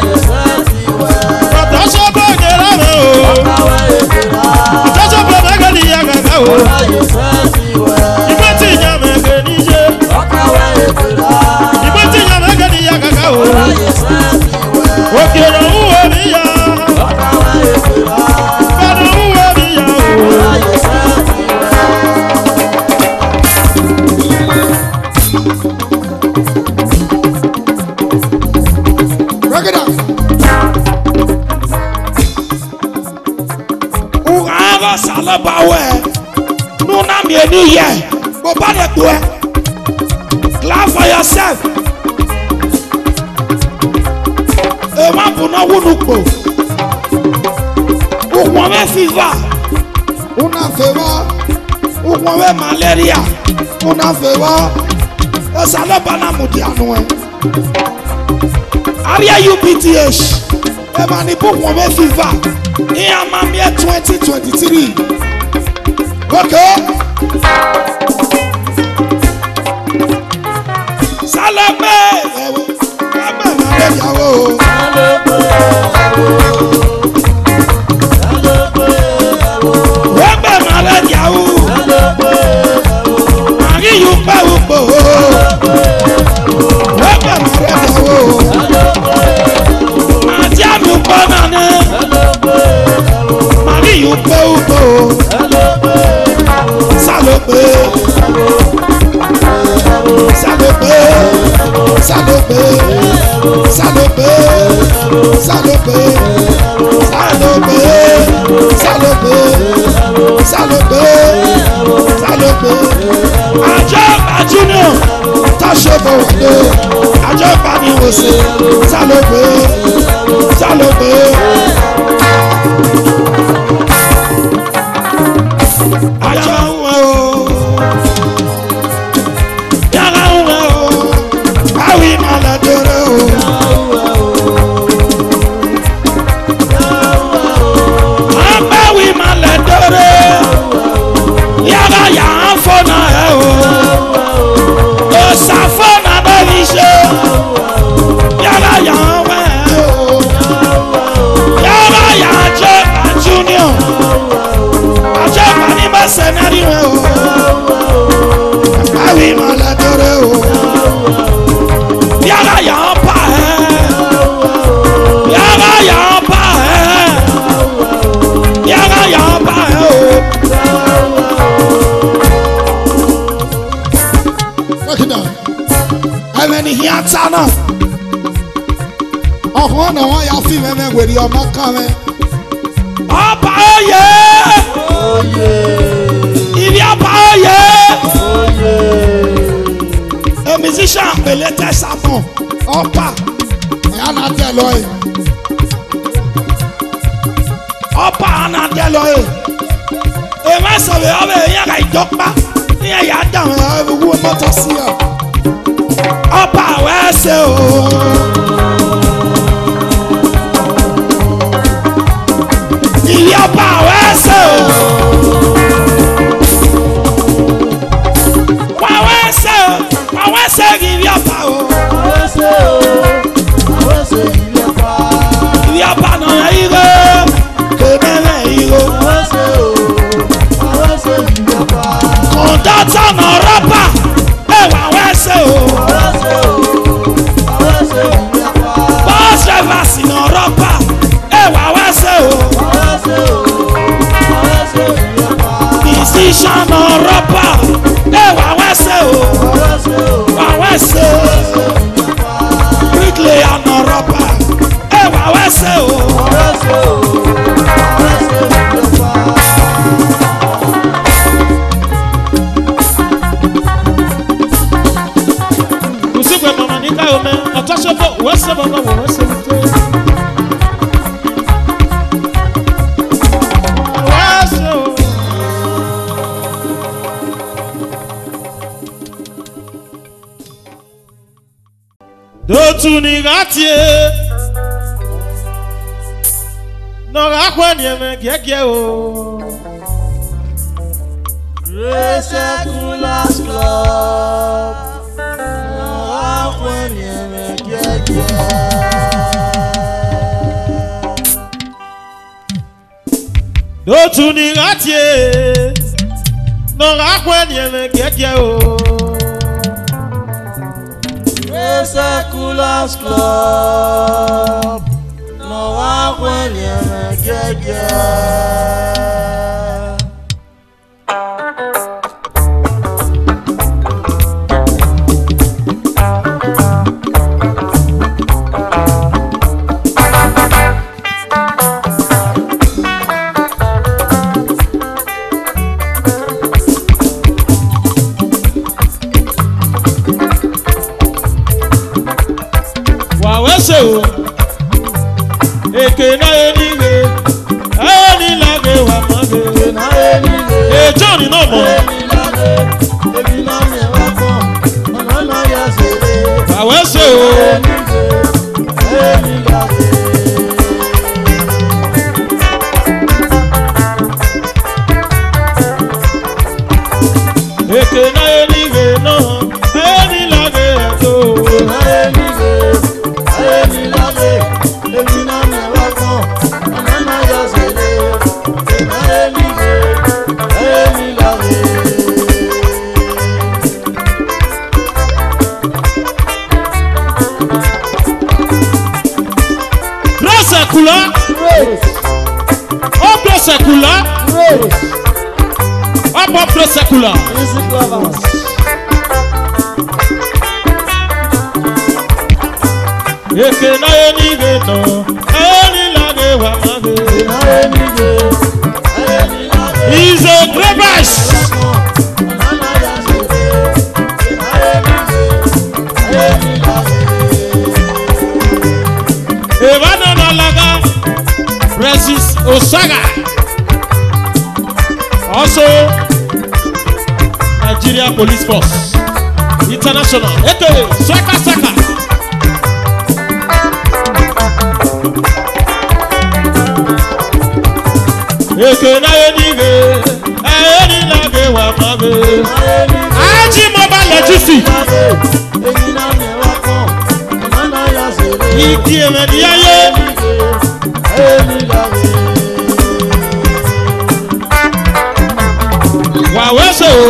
Bàtà sọ́bọ̀ ìdèrè rẹ̀ o. Bàtà sọ́bọ̀ mẹ́gẹ́ ni ìyá gàgà o. Ìgbé tí ìyá mẹ́gẹ́ ní yé. Ìgbé tí ìyá mẹ́gẹ́ ni ìyá gàgà o. Òkè ló ń wò mí yá. Bàdàn ń wò mí yá o. Rock it up. bawe. Nuna mi eni ye. Go back the door. Clap for yourself. E ma buna wunuko. Ukwane fever. Una fever. Ukwane malaria. Una fever. Osalo bana mudianu e. Area U P T H. E ma ni ukwane fever. In Amamia twenty twenty-three. Okay. Salome. Salome malaria. Oh, no, I have seen them with your macame. Papa, oh yeah! Oh yeah! Il y a pas, oh yeah! Un musicien appelé Tessamon. Opa! Anadeloy. Opa Anadeloy. Et moi, ça veut dire qu'il y a un docteur. Il y a un docteur. Opa, ouais, c'est oh! Il y a pas ouais c'est ouais ouais c'est ouais ouais c'est il y a pas ouais c'est ouais c'est il y a pas il y a pas non il que même il ouais c'est ouais c'est il y a pas quand t'as n'aura pas eh ouais c'est ouais c'est ouais c'est il y a pas boss je vais si n'aura pas eh ouais c'est musician n'aura pas. Eh ouais c'est oh. Ouais c'est. Bricklayer n'aura pas. Eh ouais c'est oh. Vous savez maman ni ka ome. Attention ouais c'est maman ouais c'est. Dotu ni gatie no ga kwa ni me gege o Secular Club no ga kwa ni me gege Dotu ni gatie no ga kwa ni me gege o Secular Club no wa kweli gege ṣe o. Èké náà ẹni gbé ẹni lágbé wà má gbé. Èjọ́ ni náà mọ̀. Àwẹ̀ ṣe o. Èké náà ẹni gbé náà ẹni lágbé ẹ̀tọ́. Secular, up the secular, up up the secular. Music lovers. Eke na eni ge no, eni lage wa mage. He's a great bass. Evano na laga, Francis Osaga. Also, Nigeria Police Force International. Eke Saka Saka. Eke na enige, eni lage wa mage. Aji Mobile Logistics. Igi emedi aye. Wa wese o.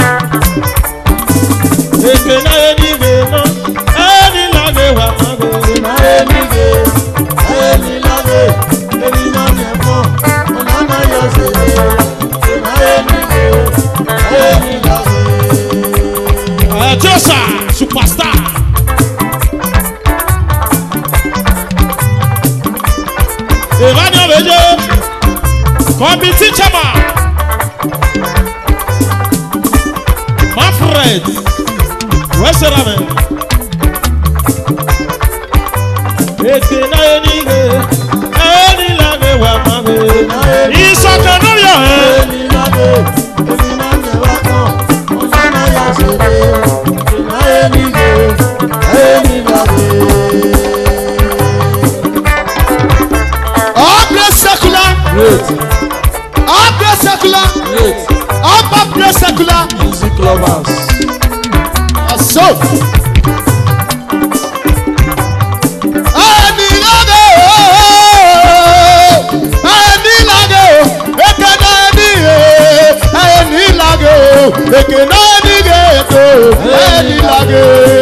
Eke na enige no, eni lage wa mage. Ajosa superstar. Evania Beje, committee chairman, Manfred, where's the ramen? Eke na enige, eni lage wa mage. Isoke no yo eh. Up the secular, up up the secular, Music lovers. so. Ani lage, ani lage, ekena ni, ani lage, ekena ni geto, ani lage.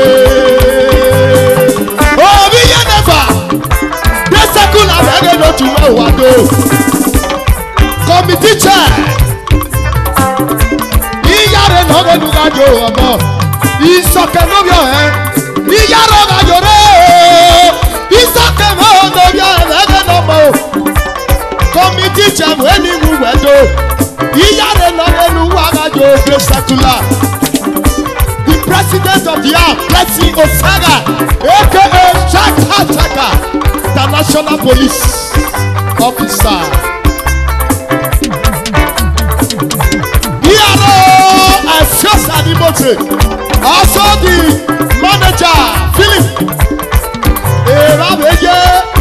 Oh, we never. The secular lage no tu wa do. Committee chair. Iyare no ge nu ga jo omo. Isoke no bio eh. Iyare ga jo re. Isoke mo no bio eh no mo. Committee chair we ni mu we do. Iyare no ge nu wa ga jo the secular. The president of the house, Blessing Osaga, aka Chaka Chaka, the national police officer. Also the manager, Philip Erabeje,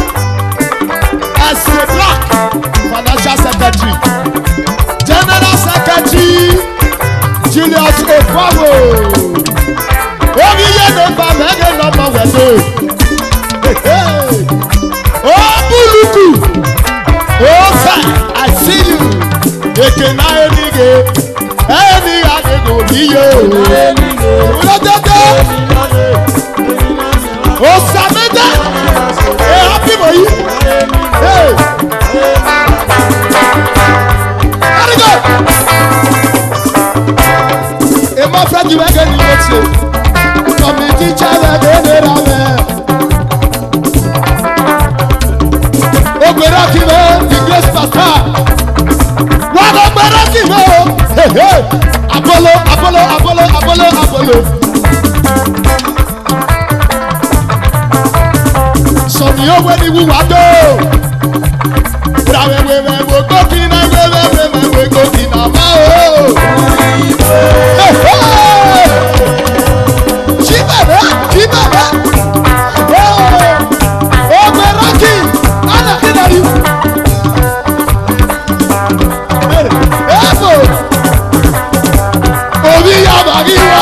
as a black financial secretary, general secretary, Julius Okwabo. Ogiye number mege number wedo. Oh Buluku, oh sir, I see you. Ekena enige. Any other go be you. Oh, Sameda. Hey, happy boy. Hey. Let it go. Hey, my friend, you again, you let's say. Come and teach us again. Oh, Beraki, the guest pastor. What a Beraki, hey, hey. Apollo, Apollo, Apollo, Apollo, Apollo. ni ó wé ní wúwá tó. Wẹ́wẹ́wẹ́ wo gókìnà wẹ́wẹ́wẹ́ wo gókìnà máa o. Jí bàbá jí bàbá. Ogbe Rocky ana kinari. Ebo obi ya bagi wa.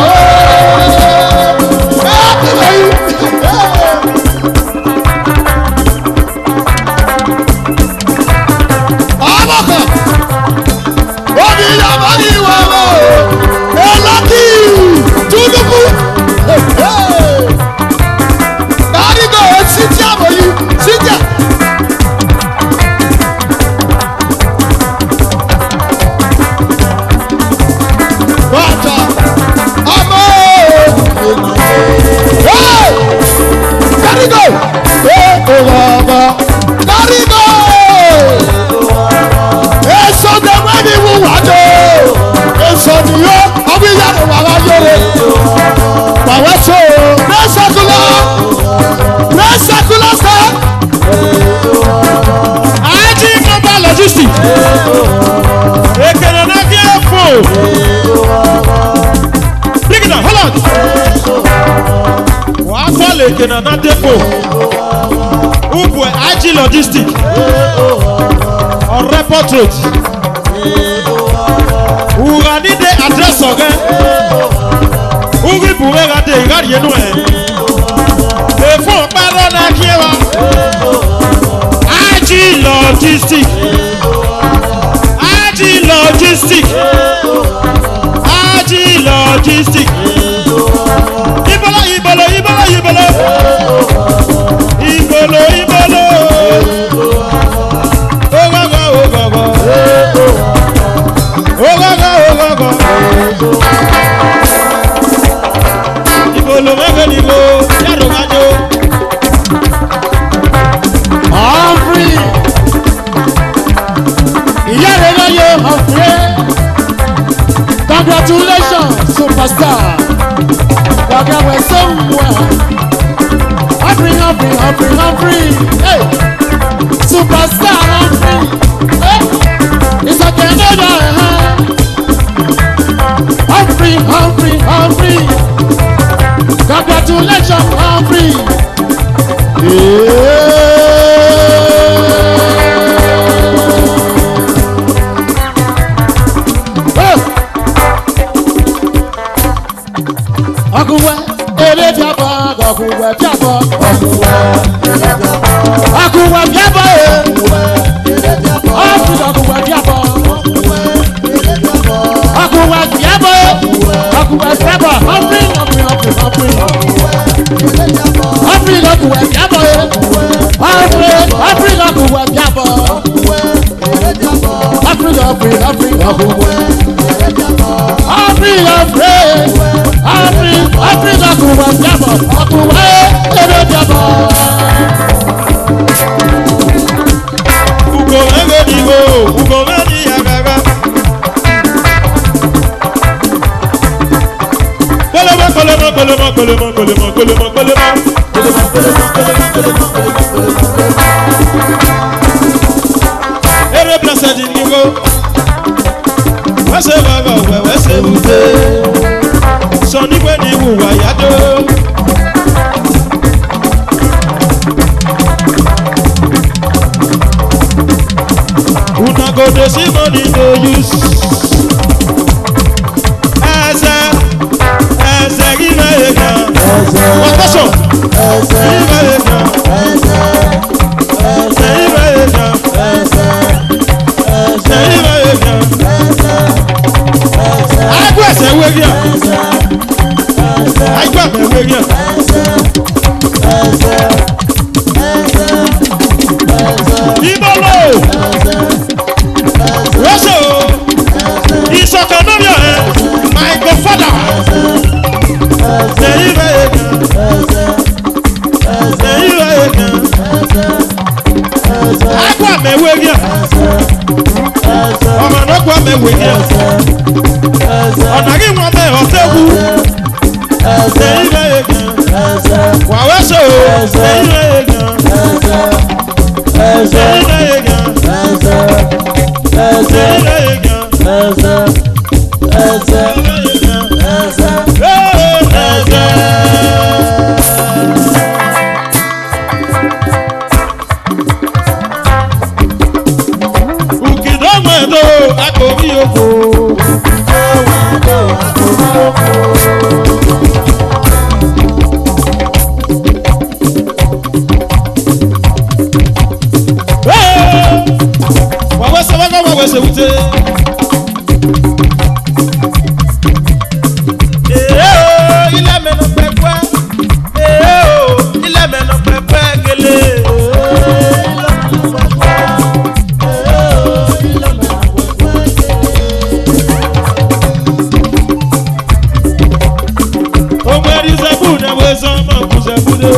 Kenana Depot, Ubwe I G Logistic, on Report Road. Urani de address again. Ugi Burega de Gadienwe. Before Parana Kiewa, I G Logistic, I G Logistic, I G Logistic. Ibolo, Ibolo, Ibolo, Ibolo. Ibolo, Ibolo. Oh, gaga, oh, gaga. Oh, gaga, oh, gaga. Ibolo, mega, Ibo. Yaro, gajo. I'm free. Yaro, gajo, I'm free. Congratulations, superstar. Gaga, we're somewhere. Humphrey, Humphrey, Humphrey, Humphrey. Hey, superstar Humphrey. Hey, it's a Canada. Humphrey, Humphrey, Humphrey. Congratulations, Humphrey. Yeah. Akuwe, ele jabo, akuwe jabo, akuwe, akuwe jabo, akuwe akuwe jabo, akuwe jabo, akuwe jabo, Humphrey, Humphrey, Humphrey, Humphrey, Humphrey, akuwe jabo, Humphrey, Humphrey, akuwe jabo, Humphrey, Humphrey, Humphrey, akuwe. Humphrey, Humphrey, Humphrey, Humphrey, akuwe jabo, akuwe ere jabo. Ugo mege digo, ugo mege yagaga. Kolema, kolema, kolema, kolema, kolema, kolema, kolema. Ere blessed in you go. Wese gaga, wese ute. Soni weni uwa yado. Una go to see money no use. Eze, eze give me again. Attention. Give me again. Give me again. Give me again. I go say we here. I go me we here. Ibolo. What's It's a Canonia, my godfather. Say you again. Say you again. I want me with you. I'm not going to with you. I'm not going to hotel. Say you again. Wow, so say you again. se wute. Eh ilé mẹ́nu pẹ́pẹ́. Eh ilé mẹ́nu pẹ́pẹ́ gele. Omo eri sebu na we somo ku sebu de.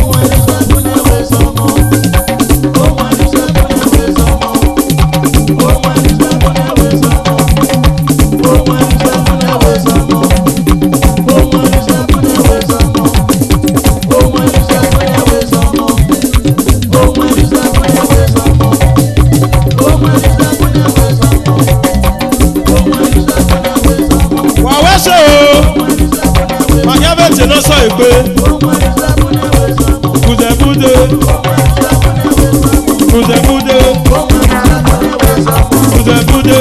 Se no so ipe Kuze bude Kuze bude Kuze bude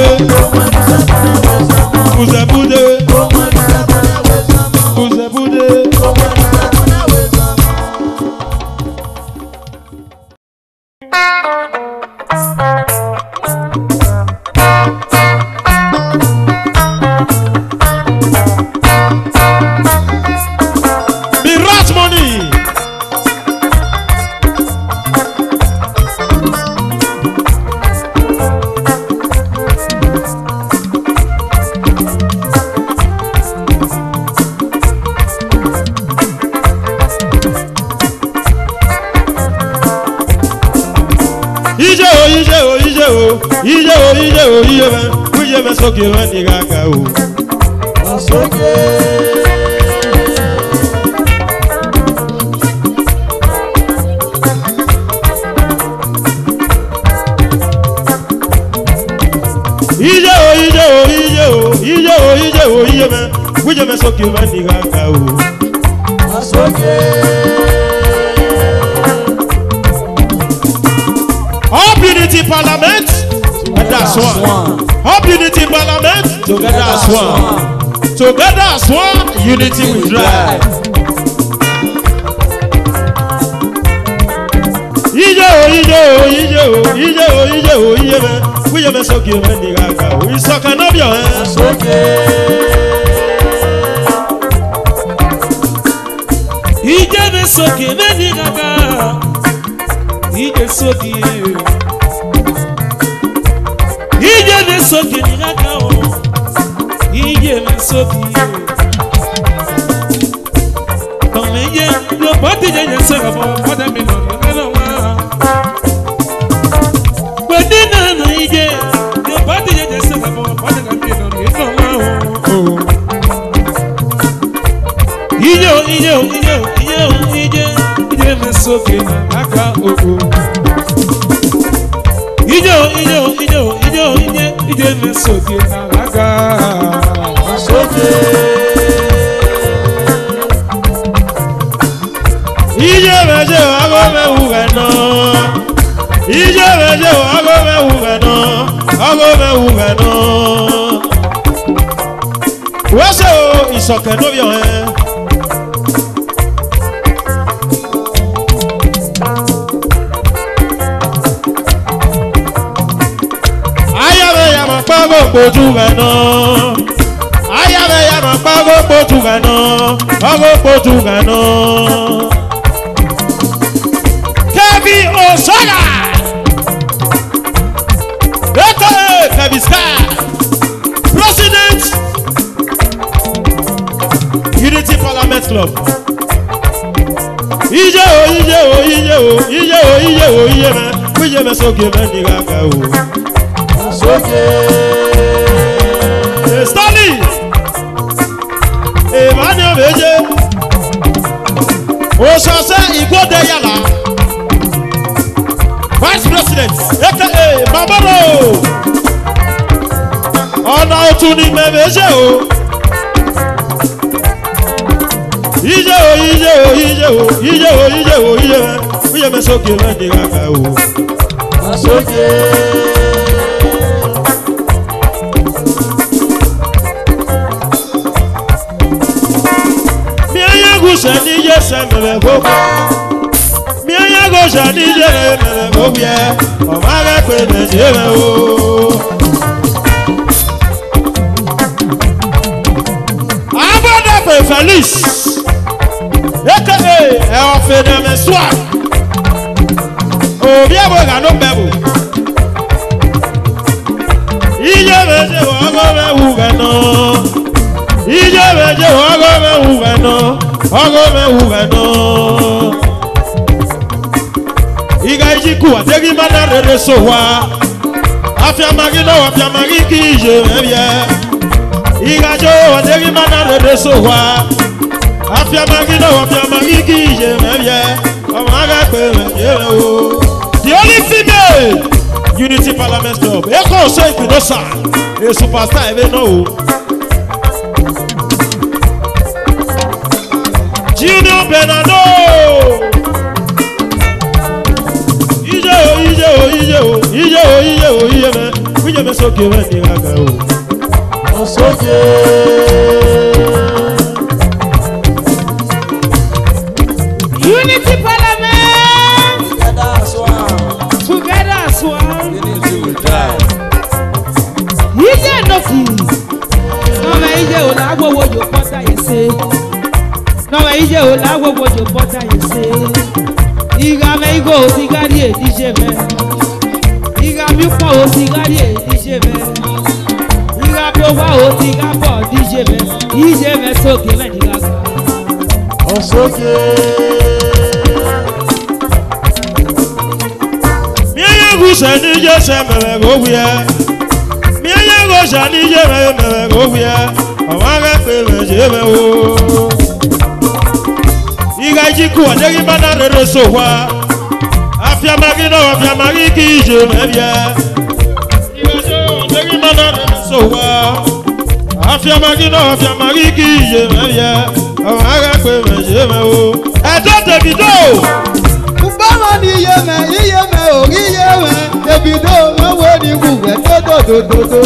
Kuze bude Kuze bude Ije o ije o ije o ije o ije o ije me ije me soke we ni gaga o soke Ije o ije o ije o ije o ije o ije me ije me soke we ni gaga o soke Up Unity Parliament, and that's one. Up Unity Parliament, together as one. Together as one, unity we drive. Ije o, ije o, ije o, ije o, ije o, ije me. We just so give me the gaga. We suck an of your hands. Ije me so give me the gaga. Ije so give. Ije me so give me the gaga. Ije me so give. Come here, no body just say about what I mean. No ma. But then no ije, no body just say about what I mean. No ma. Ije, ije, ije, ije, ije. Ije me so give me the gaga. Ije, ije, ije, ije, ije. Ije me so give me the gaga. Ije meje ago me ugano Ije meje ago me ugano Ago me ugano Wese o isoke no bio eh Ayabe ya mapago potugano Ayabe ya mapago potugano Ago potugano Kabi Osala Doctor Kabiska President Unity Parliament Club Ije o ije o ije o ije o ije o ije me Ije me soke me ni gaga o Soke Stanley Emmanuel Beje Osase Igode Yala Vice President, aka Babaro. Ọ̀nà ọ̀tún ni mẹ́mẹ́sẹ̀ o. Ije o, ije o, ije o, ije o, ije o, ije o, ije me soke me ni gaga o. Soke. Mi ayagu se ni yese mele koko. Mi ayago jani je me me bobie o ma ga pe me je me o Félix. Eke e ọ̀fẹ́ ní ẹ̀mẹ̀ sùá. Òbí ẹ̀bùn ìgànnú bẹ̀bù. Iye méje ọgọ́ mẹ́wù gẹ̀nà. Iye méje ọgọ́ mẹ́wù gẹ̀nà. Ọgọ́ mẹ́wù gẹ̀nà. Iga ijiku àtẹ́gí má dá rere so wa. Afiamagi náà afiamagi kì í ṣe mẹ́bíẹ́. Iga jó àtẹ́gí má dá rere so wa. Afiamagi náà afiamagi kì í ṣe mẹ́bíẹ́. Ọmọ akẹ́kọ̀ọ́ mẹ́bíẹ́ o. The only female Unity Parliament Club. Eko so Ikinosa. A superstar ebe no. Junior Bernardo. Ije o, ije o, ije o, ije o, ije o, ije me. Ije me soke we ni gaga o. Soke. Unity Parliament. Together as one. Together as one. Unity will die. Ije noki. Nome ije o la agbowo yo bota yese. Nome ije o la agbowo yo bota yese. Iga me igo o sigari e dije me. Iga mi po o sigari e dije me. Iga mi o wa o siga po dije me. Dije me soke me diga ga. Osoke. Mi aye gusa ni je se mele go wiye. Mi aye gusa ni je mele go wiye. Àwọn akẹ́kọ̀ọ́ me je me o. Iga ijiku àtẹ́gí má dá rere so wa. Afiamagi náà afiamagi kì í ṣe mẹ́bíẹ́. Iga jó àtẹ́gí má dá rere so wa. Afiamagi náà afiamagi kì í ṣe mẹ́bíẹ́. Àwọn akẹ́kọ̀ọ́ me je me o. Ẹ̀dọ́ Davido. Báwo ni iye mẹ́ iye mẹ́ ò rí iye mẹ́ Davido máa wo ni wùwẹ́ tótótótótó.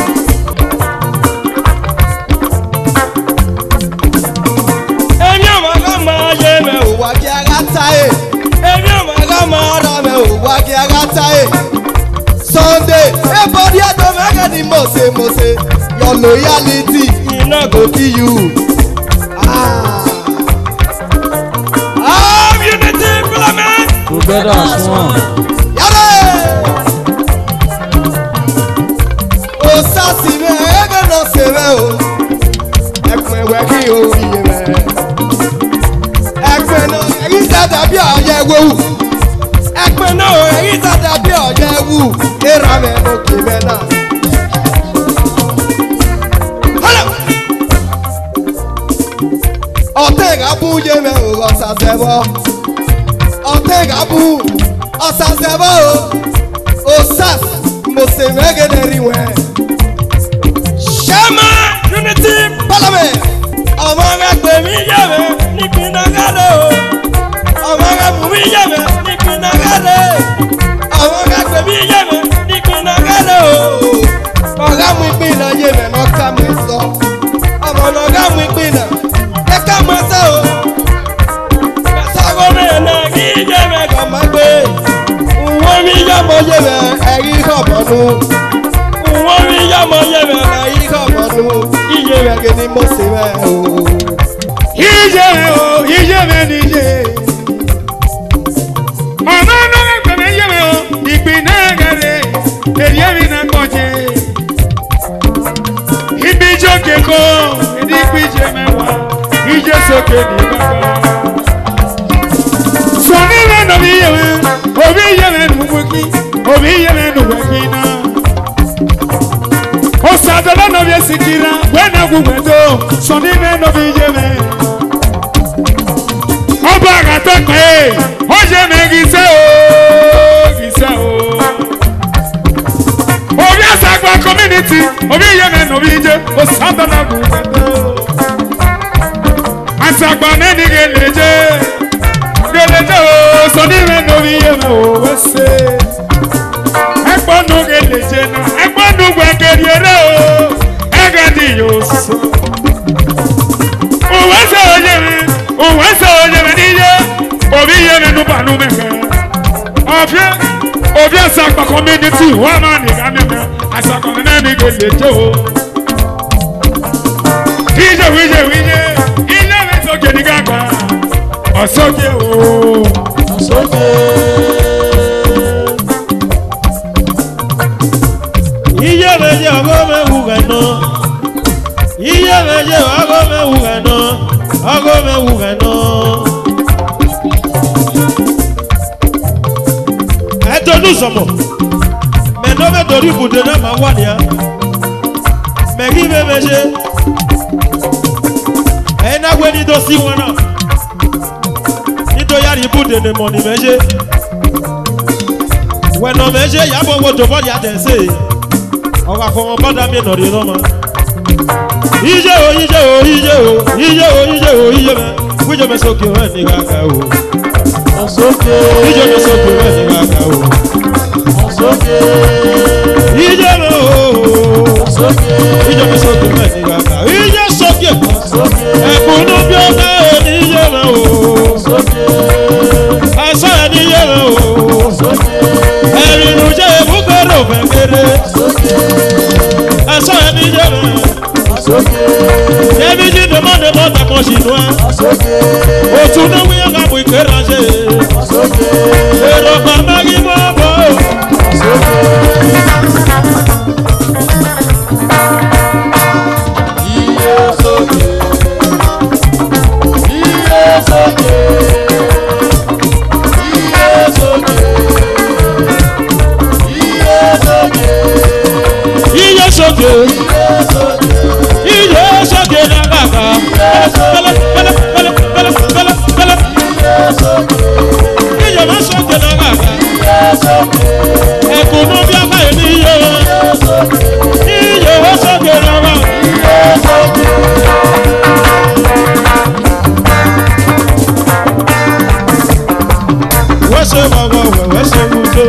Èmi ò mọ̀ ká máa yé mẹ́ ò wá kí ara táyé. Èmi ò mọ̀ ká máa rà mẹ́ ò wá kí ara táyé. Sunday, everybody at the mega ni mo say mo say your loyalty e no go kill you. Ah. Ah, Unity Parliament. Together as one. Yare. O sasi me ebe no se me o. Ekun ewe ki o iye me. Ekun no eri dada bi oye wo. Ekun no eri dada bi oye wo. Era me no ki me na. Hello. Otega buje me o osa sebo. Otega bu osa sebo o. Osas mo se mege deriwe. Shama Unity Parliament. Ọmọ rẹ̀ pè mí yẹ̀mẹ̀ ní pinagade o. Ọmọ rẹ̀ pè mí yẹ̀mẹ̀ ní pinagade. Ọmọ rẹ̀ pè mí yẹ̀mẹ̀ ní pinagade o. Ọ̀gá mu ìpinna yẹ̀mẹ̀ náà ká mi sọ. Ọmọ náà ọ̀gá mu ìpinna ẹ ká mi sọ o. Kàtàkó mi náà kí yẹ̀mẹ̀ kàn máa gbé. Wọ́n mi yẹ̀mọ̀ yẹ̀mẹ̀ ẹ̀rí kọ̀ọ̀bọ̀nù. Wọ́n mi yẹ̀mọ̀ yẹ̀mẹ̀ ẹ̀rí kọ̀ọ̀bọ̀nù. Iye rẹ̀ kì ni mo ṣe rẹ̀ o. Iye mẹ́ o iye mẹ́ ni iye. Ọmọ náà gbẹ̀mẹ̀ iye mẹ́ o ìpín náà gẹ̀rẹ́ èdè ẹ̀mí náà kọ̀jẹ́. Ibi jókè kó èdè ìpín jẹ mẹ́wàá ìjẹ́ sókè ní bàbá. Sọ̀ní mẹ́ nà bí iye mẹ́ òbí iye mẹ́ nù wọ́kí òbí iye mẹ́ nù wọ́kí náà. Osadolo no be sikira when I go do soni me no be yeme. Oba gato pe o je me gise o gise o. Obi asagba community obi yeme no be je osadolo go do. Asagba me ni geleje geleje o soni me no be yeme o wese. Egbonu geleje na egbonu gbegere o egadi yo so. Owe se oye mi owe se oye mi niye obi ye mi nu banu me ke. Obi obi asagba community wa ma ni ga me asagba me ni geleje o. Ije wije wije sókè ní gàgà ọ̀sókè o. ọ̀sókè. iye méje ọgọ́ mẹ́wù gànà iye méje ọgọ́ mẹ́wù gànà ọgọ́ mẹ́wù gànà. ẹjọ́ ní sọ̀mọ̀ mẹ́nọ́mẹ́ torí ibùdó náà máa wà ní a mẹ́kí bẹ́ẹ̀ méje ẹ̀ náà gbé ní tó sí wọn náà nítorí àrí ibùdó ní mọ̀ ní méje wẹ̀nà méje yàbọ̀ wo tó bọ́ọ̀lì àtẹ̀sẹ̀ ọkọ̀ àfọwọ́n bọ́dà mi nọ̀rí lọ́mọ. iye o iye o iye o iye o iye o iye mẹ wíjọ mẹ sókè wẹ ní kàkà o. ọ̀sókè. wíjọ mẹ sókè wẹ ní kàkà o. ọ̀sókè. iye mẹ o. ọ̀sókè. wíjọ mẹ sókè wẹ ní kàkà o. iye sókè. ọ̀sókè. ẹ̀kúnnú bí ó ká ẹ̀ ní iye mẹ o. ọ̀sókè. ẹ̀sọ́ ẹ̀ ní iye mẹ o. ọ̀sókè. ẹ̀rìnù jẹ́ ìbúkẹ́rẹ́ òfẹ́ kéré. ọ̀sókè. ẹ̀sọ́ ẹ̀ ní iye mẹ. ọ̀sókè. Yẹ́bi jí demande mọ́ta kan ṣì nù ẹ́. ọ̀sókè. Òtún ní wíyá ká bù ìké ránṣẹ́. ọ̀sókè. Èrò kan mẹ́rin mọ́ bọ̀. ọ̀sókè. iye sókè. iye sókè. iye sókè. iye sókè. Iye sókè. iye sókè. Iye sókè ní àgbàkà. Bẹ́lẹ̀ bẹ́lẹ̀ bẹ́lẹ̀ bẹ́lẹ̀ bẹ́lẹ̀ bẹ́lẹ̀. iye sókè. Iye má sókè ní àgbàkà. iye sókè. Ẹ̀kúnnú bí ọkà yìí ní iye. iye sókè. Iye ó sókè ní àgbà. iye sókè. Wẹ́sẹ̀ bàbá wẹ̀ wẹ́sẹ̀ wúdó.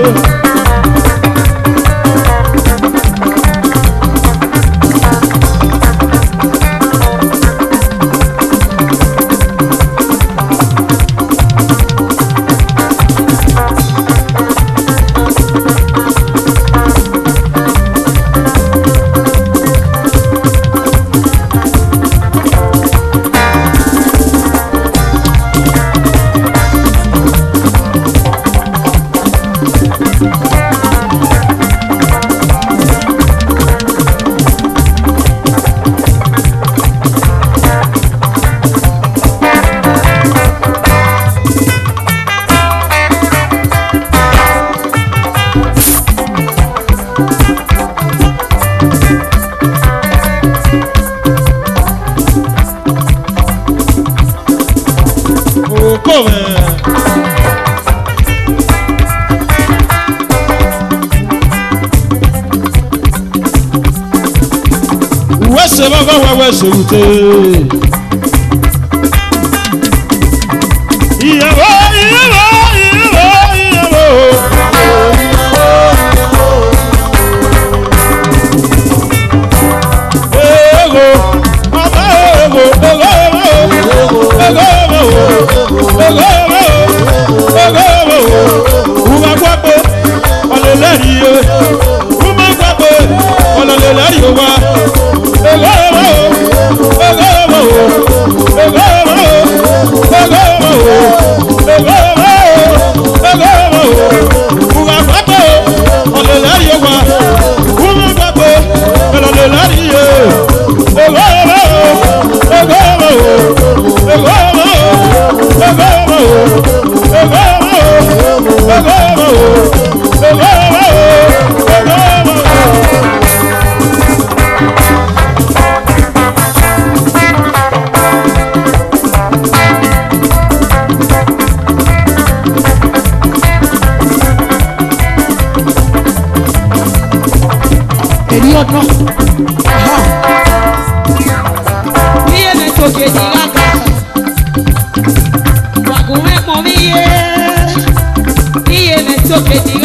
Òkò mẹ́. Wẹ́sẹ̀ bàbá wẹ̀ wẹ́sẹ̀ wúté. Ìyàwó ìyàwó ìyàwó ìyàwó. Ego, ọba ego, ego ego, ego ego, ego ego, uma guapo, olelerio, uma guapo, olelerio wa, ego ego, ego ego, ego ego, ego ego, ego ego, uma guapo, olelerio wa, uma guapo, olelerio, ego ego, ego ego, ego Èrí ọdún. Iye mi sókè ní lága. Wàgùn mẹ́pọ̀n mi yé. Iye mi sókè ní